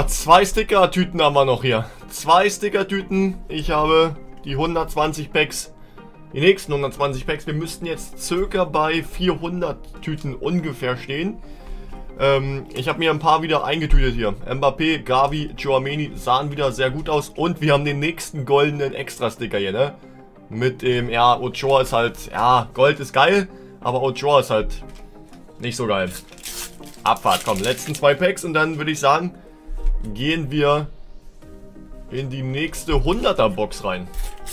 Speaker 1: So, zwei Sticker-Tüten haben wir noch hier. Zwei Sticker-Tüten. Ich habe die hundertzwanzig Packs. Die nächsten hundertzwanzig Packs. Wir müssten jetzt circa bei vierhundert Tüten ungefähr stehen. Ähm, ich habe mir ein paar wieder eingetütet hier. Mbappé, Gavi, Tchouaméni sahen wieder sehr gut aus. Und wir haben den nächsten goldenen Extra-Sticker hier, ne? Mit dem, ja, Ochoa ist halt, ja, Gold ist geil, aber Ochoa ist halt nicht so geil. Abfahrt, komm, letzten zwei Packs und dann würde ich sagen, gehen wir in die nächste hunderter Box rein.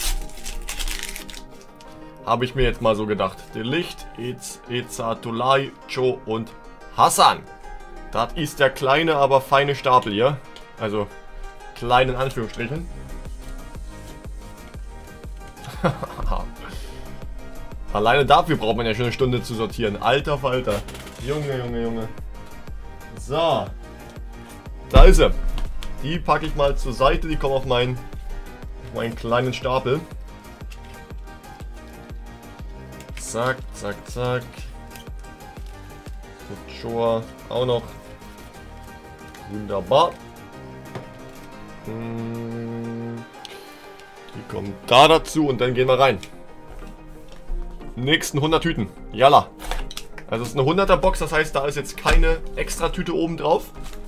Speaker 1: Habe ich mir jetzt mal so gedacht. De Ligt, Ezatolai, Cho und Hassan. Das ist der kleine, aber feine Stapel hier. Also, klein in Anführungsstrichen. Alleine dafür braucht man ja schon eine Stunde zu sortieren. Alter Falter. Junge, Junge, Junge. So. Da ist sie. Die packe ich mal zur Seite. Die kommen auf meinen, auf meinen kleinen Stapel. Zack, zack, zack. Ochoa auch noch. Wunderbar. Die kommen da dazu und dann gehen wir rein. Nächsten hundert Tüten. Jalla. Also es ist eine hunderter Box, das heißt, da ist jetzt keine extra Tüte oben drauf.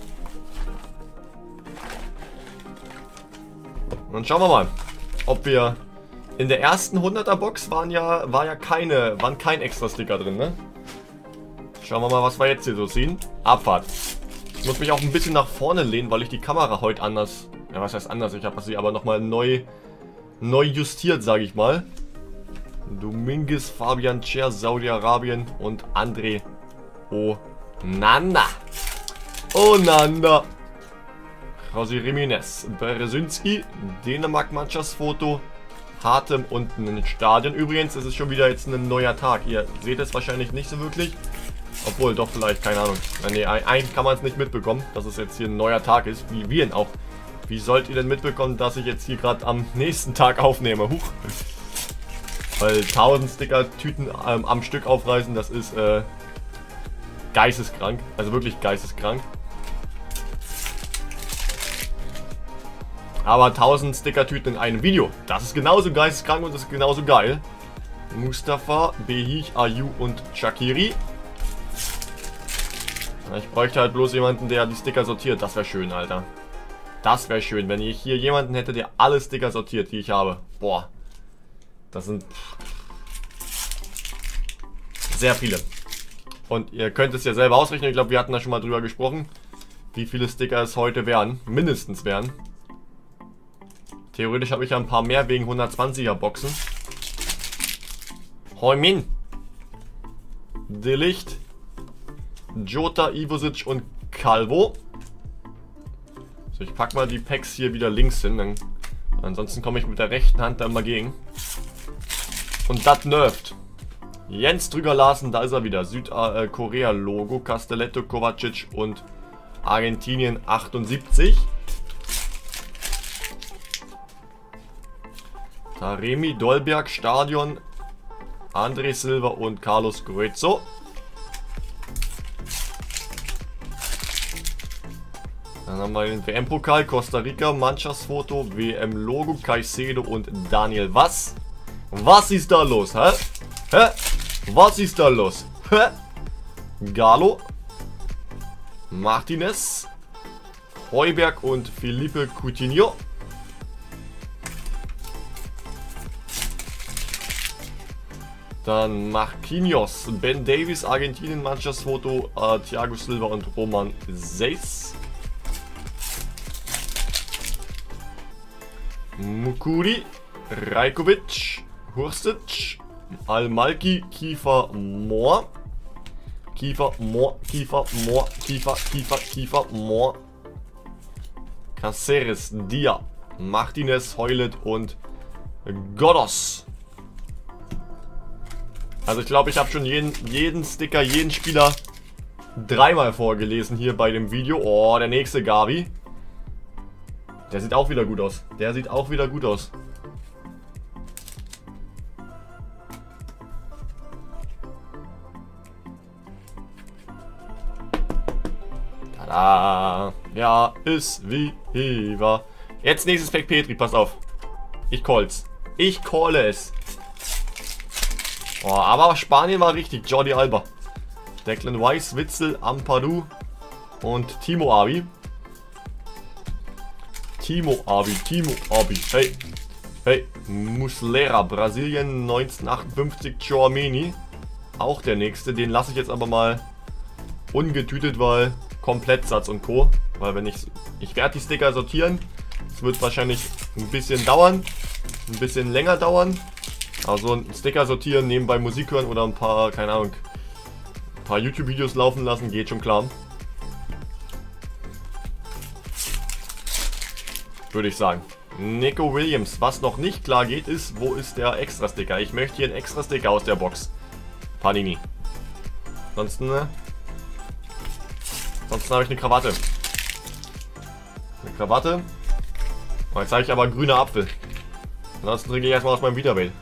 Speaker 1: Und dann schauen wir mal, ob wir in der ersten hunderter Box waren ja war ja keine waren kein extra Sticker drin, ne? Schauen wir mal, was wir jetzt hier so sehen. Abfahrt. Ich muss mich auch ein bisschen nach vorne lehnen, weil ich die Kamera heute anders, ja was heißt anders, ich habe sie aber nochmal neu neu justiert, sage ich mal. Dominguez, Fabian Cher, Saudi-Arabien und André Onana. Onana. José Jiménez, Berezinski, Dänemark-Mannschaftsfoto, Hartem und ein Stadion. Übrigens ist es schon wieder jetzt ein neuer Tag. Ihr seht es wahrscheinlich nicht so wirklich. Obwohl, doch vielleicht, keine Ahnung. Nee, eigentlich kann man es nicht mitbekommen, dass es jetzt hier ein neuer Tag ist. Wie wir ihn auch. Wie sollt ihr denn mitbekommen, dass ich jetzt hier gerade am nächsten Tag aufnehme? Huch. Weil tausend Sticker-Tüten ähm, am Stück aufreißen, das ist äh, geisteskrank. Also wirklich geisteskrank. Aber tausend Sticker-Tüten in einem Video, das ist genauso geisteskrank und das ist genauso geil. Mustafa, Behich, Ayu und Shaqiri. Ich bräuchte halt bloß jemanden, der die Sticker sortiert. Das wäre schön, Alter. Das wäre schön, wenn ich hier jemanden hätte, der alle Sticker sortiert, die ich habe. Boah. Das sind sehr viele. Und ihr könnt es ja selber ausrechnen. Ich glaube, wir hatten da schon mal drüber gesprochen, wie viele Sticker es heute wären. Mindestens wären. Theoretisch habe ich ja ein paar mehr wegen hundertzwanziger Boxen. Heumin. De Ligt. Jota, Ivosic und Calvo. So, ich packe mal die Packs hier wieder links hin. Dann, ansonsten komme ich mit der rechten Hand da immer gegen. Und das nervt. Jens Drüger Larsen, da ist er wieder. Südkorea-Logo. Castelletto, Kovacic und Argentinien achtundsiebzig. Taremi, Dolberg, Stadion, André Silva und Carlos Gruezo. Dann haben wir den W M-Pokal, Costa Rica, Mannschaftsfoto, W M-Logo, Caicedo und Daniel Was. Was ist da los, hä? Hä? Was ist da los? Hä? Galo, Martinez, Heuberg und Felipe Coutinho. Dann Marquinhos, Ben Davies, Argentinien, Mannschaftsfoto, äh, Thiago Silva und Roman Seis. Mukuri, Rajkovic, Hurstic, Al-Malki, Kiefer Mohr. Kiefer Mohr, Kiefer Mohr, Kiefer, Kiefer, Kiefer Mohr. Caceres, Dia, Martinez, Heulet und Godos. Also ich glaube, ich habe schon jeden, jeden Sticker, jeden Spieler dreimal vorgelesen hier bei dem Video. Oh, der nächste Gavi. Der sieht auch wieder gut aus. Der sieht auch wieder gut aus. Tada! Ja, ist wie Hever. Jetzt nächstes Pack Petri, pass auf. Ich call's. Ich calle es. Oh, aber Spanien war richtig. Jordi Alba. Declan Rice, Witzel, Ampadu und Timo Abi. Timo Abi, Timo Abi. Hey. Hey. Muslera, Brasilien, neunzehnhundertachtundfünfzig, Tchouaméni. Auch der nächste. Den lasse ich jetzt aber mal ungetütet, weil Komplettsatz und Co. Weil wenn ich... Ich werde die Sticker sortieren. Es wird wahrscheinlich ein bisschen dauern. Ein bisschen länger dauern. Also ein Sticker sortieren, nebenbei Musik hören oder ein paar, keine Ahnung, ein paar YouTube-Videos laufen lassen, geht schon klar. Würde ich sagen. Nico Williams. Was noch nicht klar geht, ist, wo ist der Extra-Sticker? Ich möchte hier einen Extra-Sticker aus der Box. Panini. Ansonsten, ne? Ansonsten habe ich eine Krawatte. Eine Krawatte. Oh, jetzt habe ich aber einen grüner Apfel. Ansonsten trinke ich erstmal aus meinem Vita-Bait.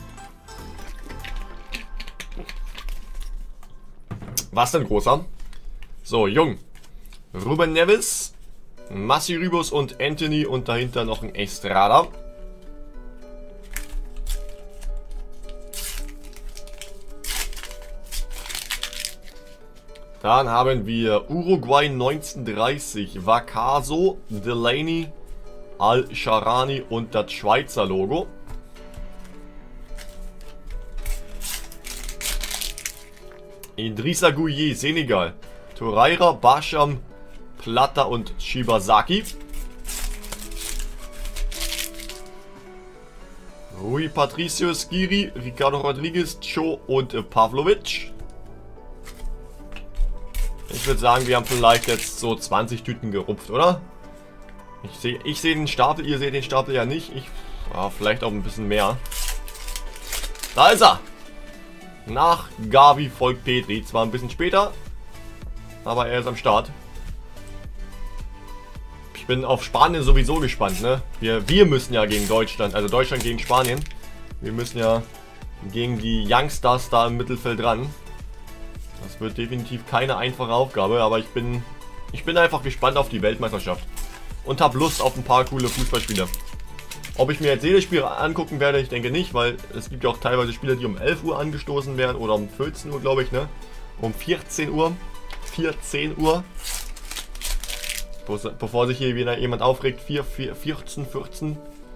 Speaker 1: Was denn, großer? So, jung. Ruben Neves, Massi Ribos und Anthony und dahinter noch ein Estrada. Dann haben wir Uruguay neunzehnhundertdreißig, Vacaso, Delaney, Al-Sharani und das Schweizer Logo. Idrissa Gueye, Senegal, Torreira, Basham, Plata und Shibazaki. Rui Patricio, Skiri, Ricardo Rodriguez, Cho und äh, Pavlovic. Ich würde sagen, wir haben vielleicht jetzt so zwanzig Tüten gerupft, oder? Ich sehe ich seh den Stapel, ihr seht den Stapel ja nicht. Ich, ja, vielleicht auch ein bisschen mehr. Da ist er! Nach Gavi folgt Petri. Zwar ein bisschen später, aber er ist am Start. Ich bin auf Spanien sowieso gespannt, ne? Wir, wir müssen ja gegen Deutschland, also Deutschland gegen Spanien. Wir müssen ja gegen die Youngstars da im Mittelfeld ran. Das wird definitiv keine einfache Aufgabe, aber ich bin, ich bin einfach gespannt auf die Weltmeisterschaft. Und habe Lust auf ein paar coole Fußballspieler. Ob ich mir jetzt jedes Spiel angucken werde, ich denke nicht, weil es gibt ja auch teilweise Spiele, die um elf Uhr angestoßen werden oder um vierzehn Uhr, glaube ich, ne? Um vierzehn Uhr. vierzehn Uhr. Bevor sich hier wieder jemand aufregt. vier, vier, vierzehn, vierzehn.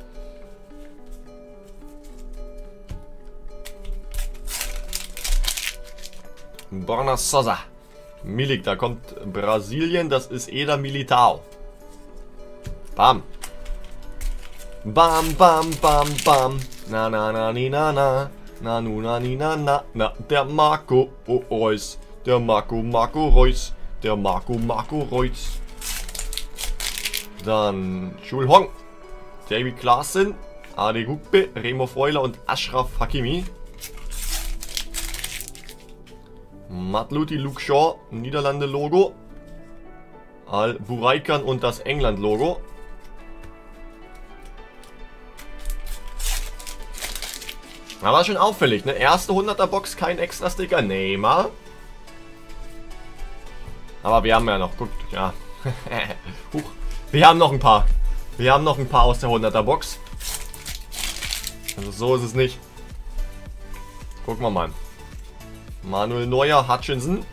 Speaker 1: Borna Sosa. Milik, da kommt Brasilien, das ist Eder Militao. Bam. Bam, bam, bam, bam. Na, na, na, ni, na, na. Na, nu, na, ni, na, na. Na, der Marco Reus. Der Marco, Marco Reus. Der Marco, Marco Reus. Dann Chul Hong. David Klaassen. Ade Gugbe. Remo Freuler und Ashraf Hakimi. Matluti, Luke Shaw. Niederlande Logo. Al Buraikan und das England Logo. Aber schon auffällig, ne? Erste hunderter Box, kein extra Sticker. Neymar. Aber wir haben ja noch, guckt, ja. Huch. Wir haben noch ein paar. Wir haben noch ein paar aus der hunderter Box. Also so ist es nicht. Gucken wir mal. Manuel Neuer, Hutchinson.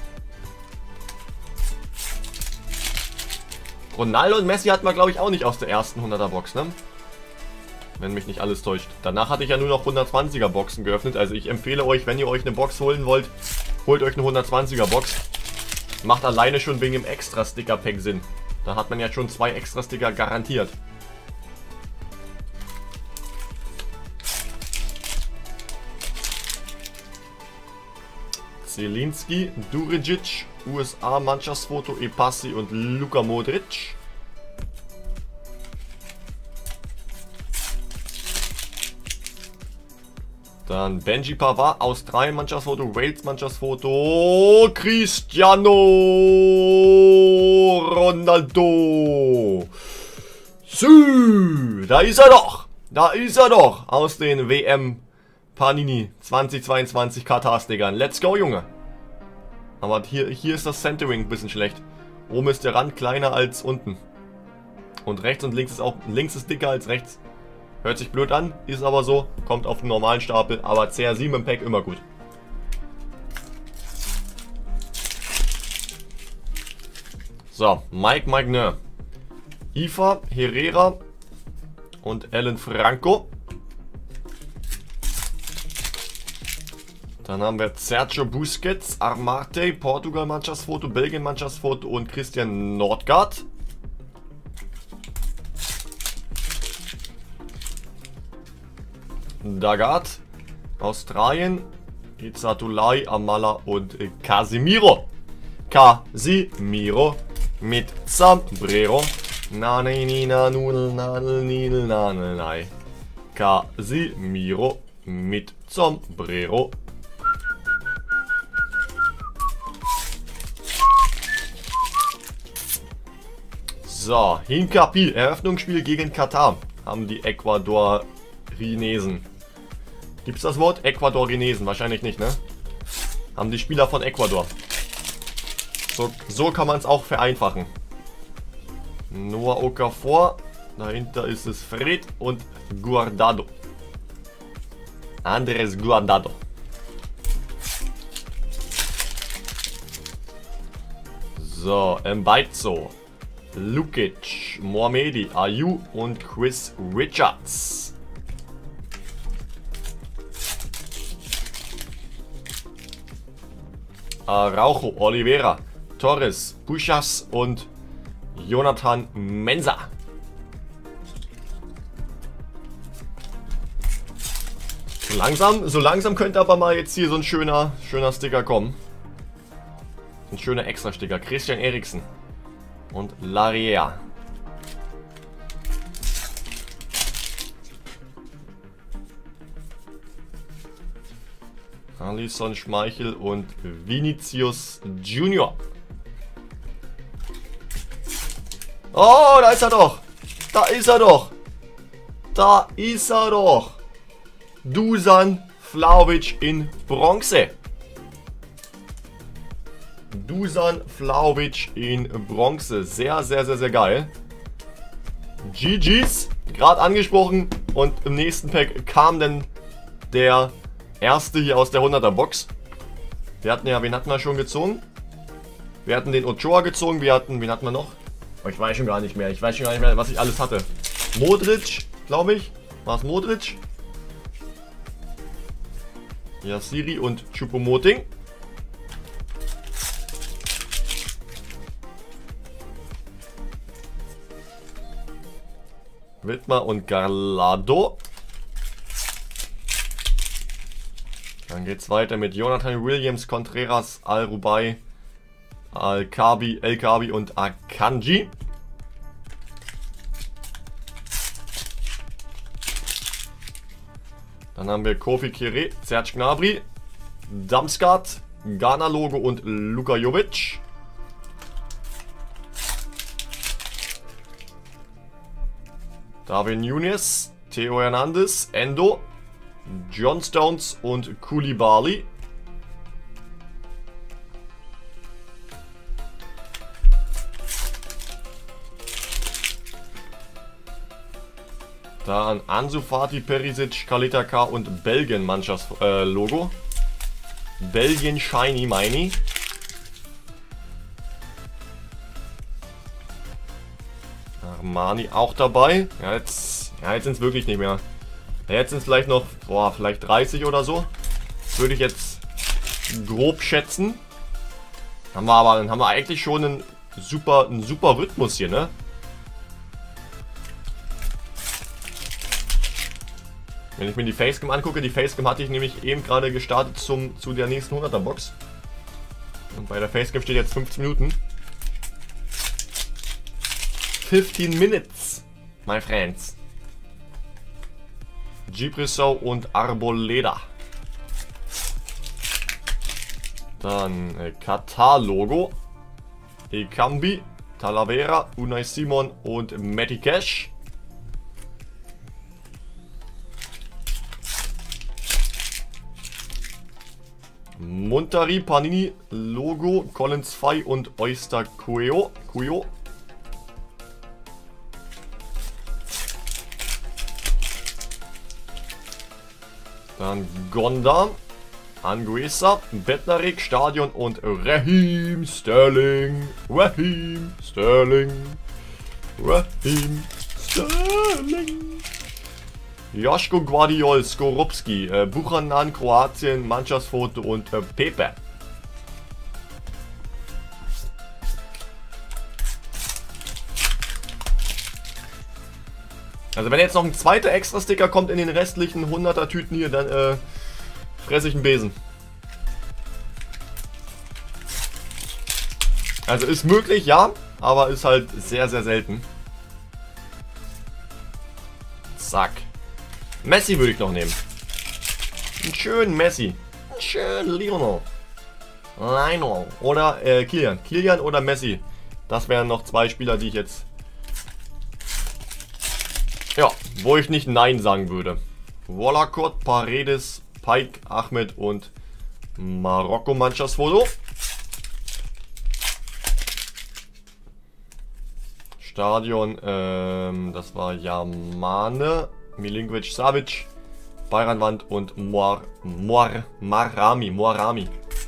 Speaker 1: Ronaldo und Messi hatten wir, glaube ich, auch nicht aus der ersten hunderter Box, ne? Wenn mich nicht alles täuscht. Danach hatte ich ja nur noch hundertzwanziger Boxen geöffnet. Also ich empfehle euch, wenn ihr euch eine Box holen wollt, holt euch eine hundertzwanziger Box. Macht alleine schon wegen dem Extra-Sticker-Pack Sinn. Da hat man ja schon zwei Extra-Sticker garantiert. Zielinski, Durijic, U S A, Mannschaftsfoto, Epassi und Luka Modric. Dann Benji Pavard, Australien Mannschaftsfoto, Wales Mannschaftsfoto, Cristiano Ronaldo. Sü, da ist er doch. Da ist er doch. Aus den W M Panini zweitausendzweiundzwanzig Katar-Stickern. Let's go, Junge. Aber hier, hier ist das Centering ein bisschen schlecht. Oben ist der Rand kleiner als unten. Und rechts und links ist auch, links ist dicker als rechts. Hört sich blöd an, ist aber so. Kommt auf den normalen Stapel, aber C R sieben im Pack immer gut. So, Mike Magner, Ifa, Herrera und Alan Franco. Dann haben wir Sergio Busquets, Armate, Portugal Mannschaftsfoto, Belgien Mannschaftsfoto und Christian Nordgaard. Dagard, Australien, Izzatulai, Amala und Casemiro. Casemiro mit Sombrero. Nanina, Nudel, Nadel, Nidel, Nanelei. Casemiro mit Sombrero. So, Hinkapi, Eröffnungsspiel gegen Katar. Haben die Ecuadorinesen. Gibt es das Wort? Ecuadorinesen? Wahrscheinlich nicht, ne? Haben die Spieler von Ecuador. So, so kann man es auch vereinfachen. Noah Okafor. Dahinter ist es Fred und Guardado. Andres Guardado. So, Mbaizo, Lukic, Mohamedi, Ayew und Chris Richards. Araujo, Oliveira, Torres, Puchas und Jonathan Mensah. So langsam, so langsam könnte aber mal jetzt hier so ein schöner, schöner Sticker kommen. Ein schöner Extra-Sticker. Christian Eriksen und Larrea. Alisson, Schmeichel und Vinicius Junior. Oh, da ist er doch. Da ist er doch. Da ist er doch. Dusan Vlahovic in Bronze. Dusan Vlahovic in Bronze. Sehr, sehr, sehr, sehr geil. G Gs, gerade angesprochen. Und im nächsten Pack kam dann der erste hier aus der hunderter Box. Wir hatten ja, wen hatten wir schon gezogen? Wir hatten den Ochoa gezogen. Wir hatten, wen hatten wir noch? Ich weiß schon gar nicht mehr. Ich weiß schon gar nicht mehr, was ich alles hatte. Modric, glaube ich. War es Modric? Yassiri und Choupo-Moting. Widmer und Gallardo. Dann geht's weiter mit Jonathan Williams, Contreras, Al-Rubai, Al-Kabi, El-Kabi und Akanji. Dann haben wir Kofi Kire, Serge Gnabry, Damsgaard, Ghana-Logo und Luka Jovic. Darwin Núñez, Theo Hernandez, Endo, John Stones und Koulibaly. Dann Ansu Fati, Perisic, Kalita K und Belgien Mannschaftslogo. Äh, Belgien Shiny Mini. Armani auch dabei. Ja, jetzt, ja, jetzt sind es wirklich nicht mehr. Ja, jetzt sind es vielleicht noch, boah, vielleicht dreißig oder so. Das würde ich jetzt grob schätzen. Haben wir aber, dann haben wir eigentlich schon einen super, einen super Rhythmus hier, ne? Wenn ich mir die Facecam angucke, die Facecam hatte ich nämlich eben gerade gestartet zum, zu der nächsten hunderter Box. Und bei der Facecam steht jetzt fünfzehn Minuten. fifteen minutes, my friends. Gibrissau und Arboleda. Dann äh, Katar-Logo. Ekambi, Talavera, Unai Simon und Matty Cash. Montari, Panini, Logo, Collins Fay und Oyster Kuyo. Kuyo. Dann Gonda, Anguissa, Bednarik, Stadion und Raheem Sterling. Raheem Sterling. Raheem Sterling. Joschko Guardiol, Skorupski, äh, Buchanan, Kroatien, Mannschaftsfoto und äh, Pepe. Also wenn jetzt noch ein zweiter Extra-Sticker kommt in den restlichen hunderter Tüten hier, dann äh, fresse ich einen Besen. Also ist möglich, ja, aber ist halt sehr, sehr selten. Zack. Messi würde ich noch nehmen. Einen schönen Messi. Einen schönen Lionel. Lionel. Oder äh, Kilian. Kilian oder Messi. Das wären noch zwei Spieler, die ich jetzt... Ja, wo ich nicht Nein sagen würde. Wallacott, Paredes, Pike, Ahmed und Marokko Mannschaftsfoto. Stadion, ähm, das war Yamane, Milinkovic, Savic, Bayernwand und Moar, Moar, Marami, Moarami.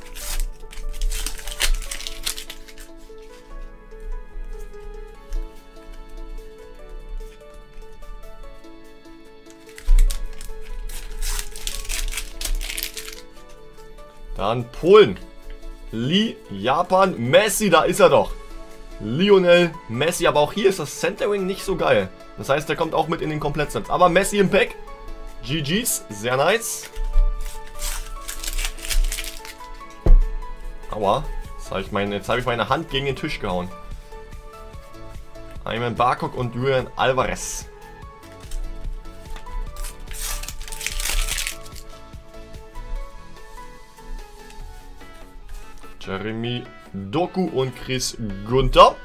Speaker 1: Dann Polen. Lee, Japan, Messi, da ist er doch. Lionel Messi, aber auch hier ist das Centering nicht so geil. Das heißt, der kommt auch mit in den Komplettsets. Aber Messi im Pack. G Gs, sehr nice. Aua, jetzt habe ich, meine, hab ich meine Hand gegen den Tisch gehauen. Ayman Barkok und Julian Alvarez. Jeremy Doku und Chris Gunther.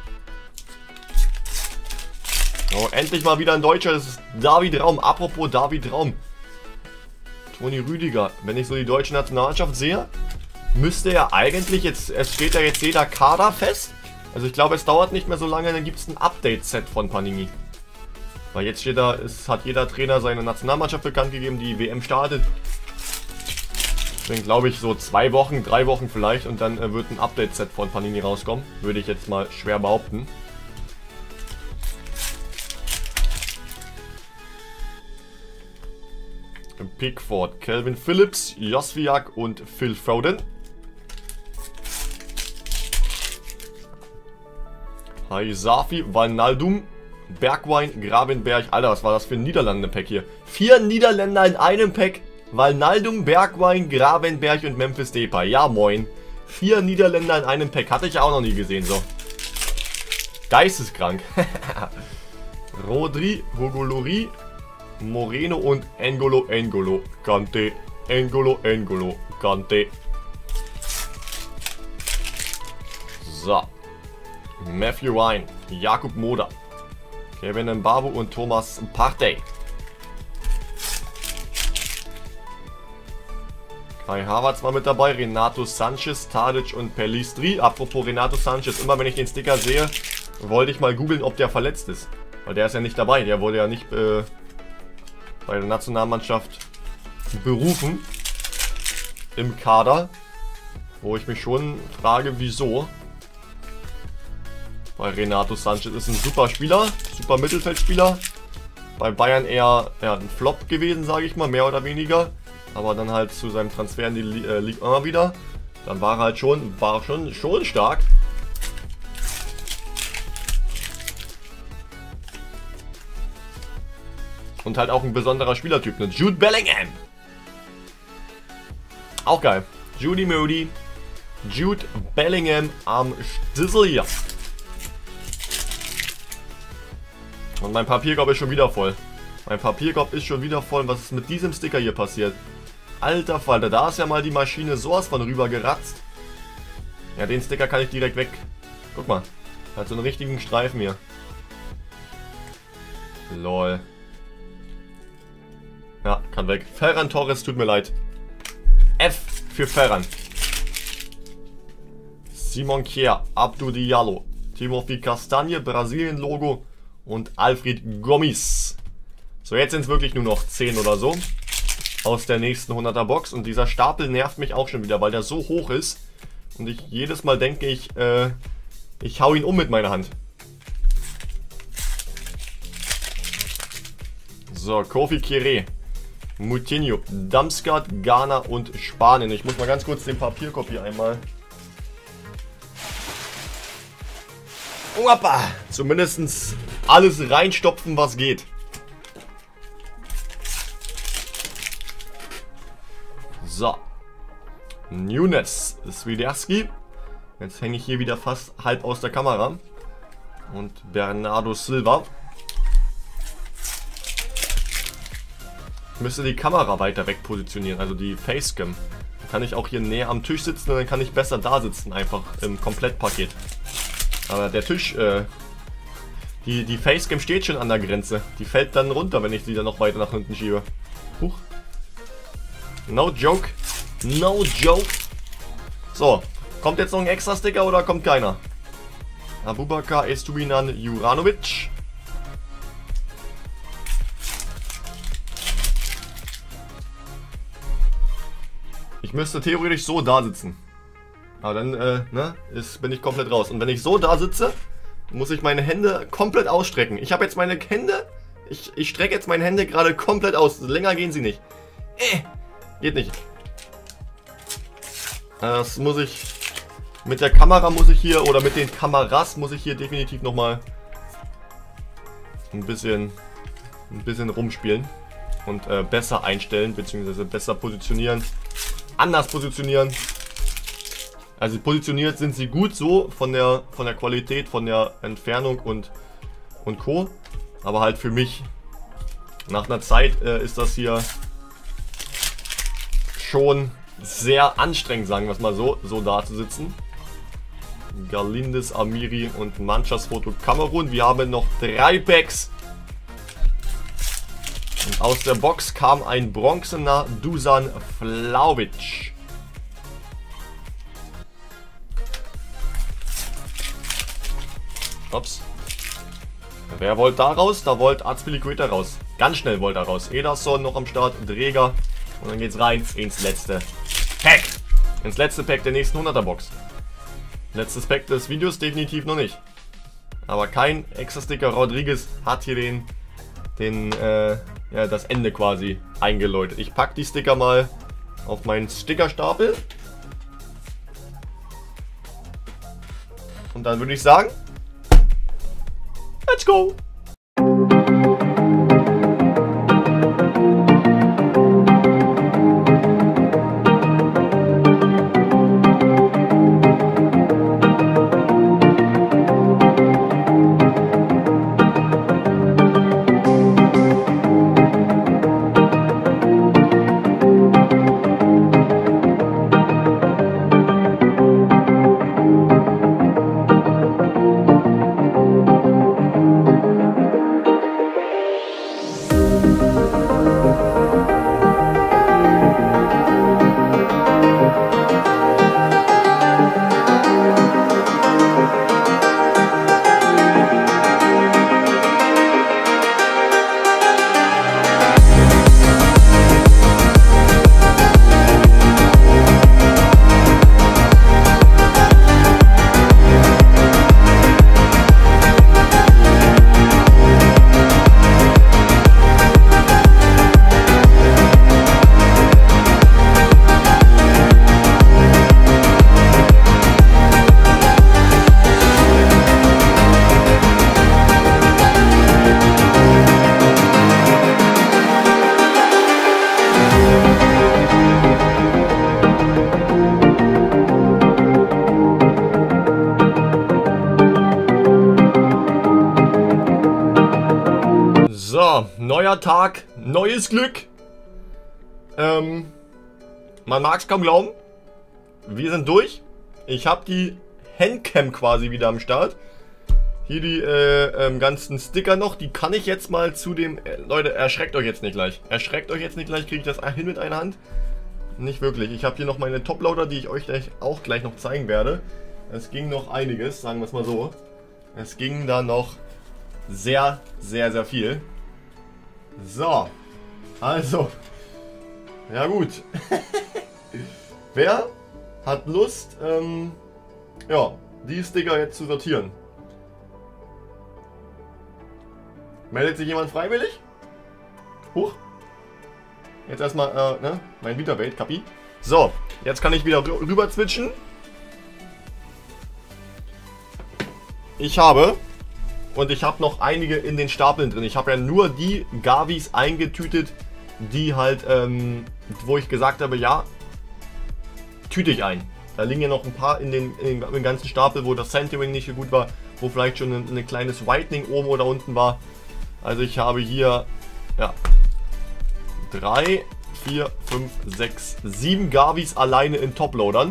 Speaker 1: Oh, endlich mal wieder ein Deutscher. Das ist David Raum. Apropos David Raum. Toni Rüdiger. Wenn ich so die deutsche Nationalmannschaft sehe, müsste er eigentlich, jetzt es steht ja jetzt jeder Kader fest. Also ich glaube, es dauert nicht mehr so lange, dann gibt es ein Update-Set von Panini. Weil jetzt steht da, es hat jeder Trainer seine Nationalmannschaft bekannt gegeben, die W M startet. Deswegen glaube ich so zwei Wochen, drei Wochen vielleicht und dann äh, wird ein Update-Set von Panini rauskommen. Würde ich jetzt mal schwer behaupten. Pickford, Calvin Phillips, Josviak und Phil Foden. Haisafi, Wijnaldum, Bergwijn, Gravenberg. Alter, was war das für ein Niederlande-Pack hier? Vier Niederländer in einem Pack. Wijnaldum, Bergwijn, Gravenberg und Memphis Depay. Ja, moin. Vier Niederländer in einem Pack. Hatte ich ja auch noch nie gesehen, so. Geisteskrank. Rodri, Hugo Lloris, Moreno und N'Golo, N'Golo, Kante. N'Golo, N'Golo, Kante. So. Matthew Ryan, Jakub Moder, Kevin Mbabu und Thomas Partey. Kai Havertz war mit dabei, Renato Sanchez, Tadic und Pellistri. Apropos Renato Sanchez, immer wenn ich den Sticker sehe, wollte ich mal googeln, ob der verletzt ist. Weil der ist ja nicht dabei, der wurde ja nicht äh, bei der Nationalmannschaft berufen im Kader. Wo ich mich schon frage, wieso. Weil Renato Sanchez ist ein super Spieler, super Mittelfeldspieler. Bei Bayern eher ja, ein Flop gewesen, sage ich mal, mehr oder weniger. Aber dann halt zu seinem Transfer in die äh, Ligue eins wieder. Dann war er halt schon, war schon, schon stark. Und halt auch ein besonderer Spielertyp, ne? Jude Bellingham. Auch geil. Judy Moody. Jude Bellingham am Stissel hier. Und mein Papierkorb ist schon wieder voll. Mein Papierkorb ist schon wieder voll. Was ist mit diesem Sticker hier passiert? Alter Falter, da ist ja mal die Maschine sowas von rüber geratzt. Ja, den Sticker kann ich direkt weg. Guck mal. Hat so einen richtigen Streifen hier. Lol. Ja, kann weg. Ferran Torres, tut mir leid. F für Ferran. Simon Kjær, Abdou Diallo, Timothy Castagne, Brasilien-Logo und Alfred Gomis. So, jetzt sind es wirklich nur noch zehn oder so aus der nächsten hunderter Box. Und dieser Stapel nervt mich auch schon wieder, weil der so hoch ist. Und ich jedes Mal denke ich, äh, ich hau ihn um mit meiner Hand. So, Kofi Kieré, Moutinho, Damsgaard, Ghana und Spanien. Ich muss mal ganz kurz den Papierkorb einmal... Opa! Zumindest alles reinstopfen, was geht. So. Nunes, Swiderski. Jetzt hänge ich hier wieder fast halb aus der Kamera. Und Bernardo Silva. Ich müsste die Kamera weiter weg positionieren, also die Facecam. Dann kann ich auch hier näher am Tisch sitzen und dann kann ich besser da sitzen, einfach im Komplettpaket. Aber der Tisch, äh, die, die Facecam steht schon an der Grenze. Die fällt dann runter, wenn ich sie dann noch weiter nach hinten schiebe. Huch. No joke. No joke. So, kommt jetzt noch ein extra Sticker oder kommt keiner? Abubakar Estupinan Juranovic. Ich müsste theoretisch so da sitzen. Aber dann, äh, ne, ist, bin ich komplett raus. Und wenn ich so da sitze, muss ich meine Hände komplett ausstrecken. Ich habe jetzt meine Hände, ich, ich strecke jetzt meine Hände gerade komplett aus. Länger gehen sie nicht. Äh, geht nicht. Das muss ich, mit der Kamera muss ich hier, oder mit den Kameras muss ich hier definitiv nochmal ein bisschen, ein bisschen rumspielen. Und äh, besser einstellen, beziehungsweise besser positionieren. Anders positionieren. Also positioniert sind sie gut so von der von der Qualität, von der Entfernung und und Co. Aber halt für mich nach einer Zeit äh, ist das hier schon sehr anstrengend, sagen wir es mal so, so da zu sitzen. Galindes, Amiri und Mannschaftsfoto Kamerun. Wir haben noch drei Packs. Und aus der Box kam ein bronzener Dusan Vlahovic. Ups. Wer wollte da raus? Da wollte Azpilicueta raus. Ganz schnell wollte er raus. Ederson noch am Start, Dräger. Und dann geht's rein ins letzte Pack. Ins letzte Pack der nächsten hunderter Box. Letztes Pack des Videos definitiv noch nicht. Aber kein extra Sticker. Rodriguez hat hier den, den, äh, ja, das Ende quasi eingeläutet. Ich packe die Sticker mal auf meinen Stickerstapel. Und dann würde ich sagen, let's go! So, neuer Tag, neues Glück. Ähm, man mag es kaum glauben. Wir sind durch. Ich habe die Handcam quasi wieder am Start. Hier die äh, ähm, ganzen Sticker noch. Die kann ich jetzt mal zu dem... Äh, Leute, erschreckt euch jetzt nicht gleich. Erschreckt euch jetzt nicht gleich. Kriege ich das hin mit einer Hand? Nicht wirklich. Ich habe hier noch meine Toploader, die ich euch gleich auch gleich noch zeigen werde. Es ging noch einiges, sagen wir es mal so. Es ging da noch sehr, sehr, sehr viel. So. Also. Ja gut. Wer hat Lust, ähm, ja, die Sticker jetzt zu sortieren? Meldet sich jemand freiwillig? Huch. Jetzt erstmal, äh, ne? Mein Wiederbait, Kapi. So, jetzt kann ich wieder rüber switchen. Ich habe, und ich habe noch einige in den Stapeln drin. Ich habe ja nur die Gavis eingetütet, die halt, ähm, wo ich gesagt habe, ja, tüte ich ein. Da liegen ja noch ein paar in den, in den ganzen Stapel, wo das Centering nicht so gut war, wo vielleicht schon ein, ein kleines Whitening oben oder unten war. Also ich habe hier, ja, drei, vier, fünf, sechs, sieben Gavis alleine in Toploadern.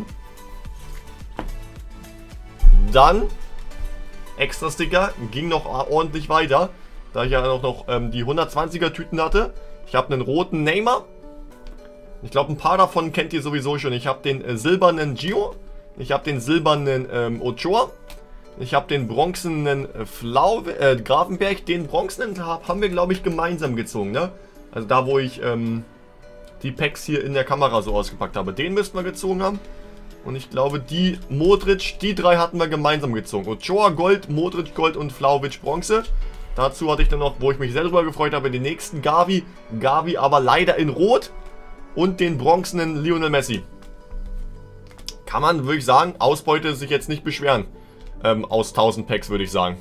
Speaker 1: Dann extra Sticker, ging noch ordentlich weiter, da ich ja noch, noch ähm, die hundertzwanziger Tüten hatte. Ich habe einen roten Neymar. Ich glaube, ein paar davon kennt ihr sowieso schon. Ich habe den äh, silbernen Gio. Ich habe den silbernen ähm, Ochoa. Ich habe den bronzenen äh, Flau äh, Grafenberg. Den bronzenen haben wir, glaube ich, gemeinsam gezogen, ne? Also da, wo ich ähm, die Packs hier in der Kamera so ausgepackt habe. Den müssten wir gezogen haben. Und ich glaube, die Modric, die drei hatten wir gemeinsam gezogen. Ochoa Gold, Modric Gold und Vlahovic Bronze. Dazu hatte ich dann noch, wo ich mich sehr darüber gefreut habe, den nächsten Gavi. Gavi aber leider in Rot. Und den bronzenen Lionel Messi. Kann man wirklich sagen, Ausbeute sich jetzt nicht beschweren. Ähm, aus tausend Packs würde ich sagen.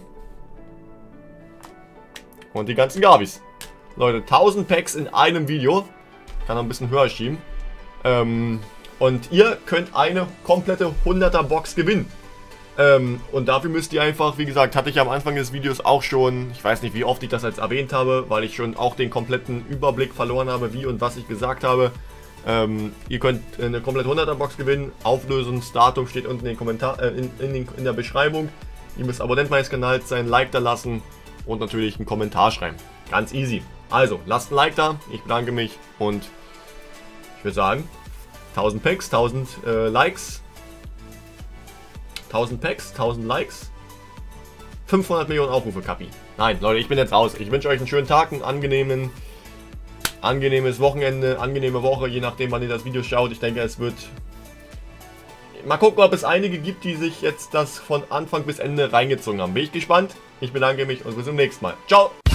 Speaker 1: Und die ganzen Gavis. Leute, tausend Packs in einem Video. Kann noch ein bisschen höher schieben. Ähm, und ihr könnt eine komplette hunderter Box gewinnen. Ähm, und dafür müsst ihr einfach, wie gesagt, hatte ich am Anfang des Videos auch schon, ich weiß nicht, wie oft ich das jetzt erwähnt habe, weil ich schon auch den kompletten Überblick verloren habe, wie und was ich gesagt habe. Ähm, ihr könnt eine komplette hunderter Box gewinnen. Auflösungsdatum steht unten in, den Kommentar äh, in, in, den, in der Beschreibung. Ihr müsst Abonnent meines Kanals sein, Like da lassen und natürlich einen Kommentar schreiben. Ganz easy. Also, lasst ein Like da, ich bedanke mich und ich würde sagen, tausend Packs, tausend äh, Likes. tausend Packs, tausend Likes, fünfhundert Millionen Aufrufe, Kapi. Nein, Leute, ich bin jetzt raus. Ich wünsche euch einen schönen Tag, einen angenehmen, angenehmes Wochenende, angenehme Woche, je nachdem, wann ihr das Video schaut. Ich denke, es wird... Mal gucken, ob es einige gibt, die sich jetzt das von Anfang bis Ende reingezogen haben. Bin ich gespannt. Ich bedanke mich und bis zum nächsten Mal. Ciao!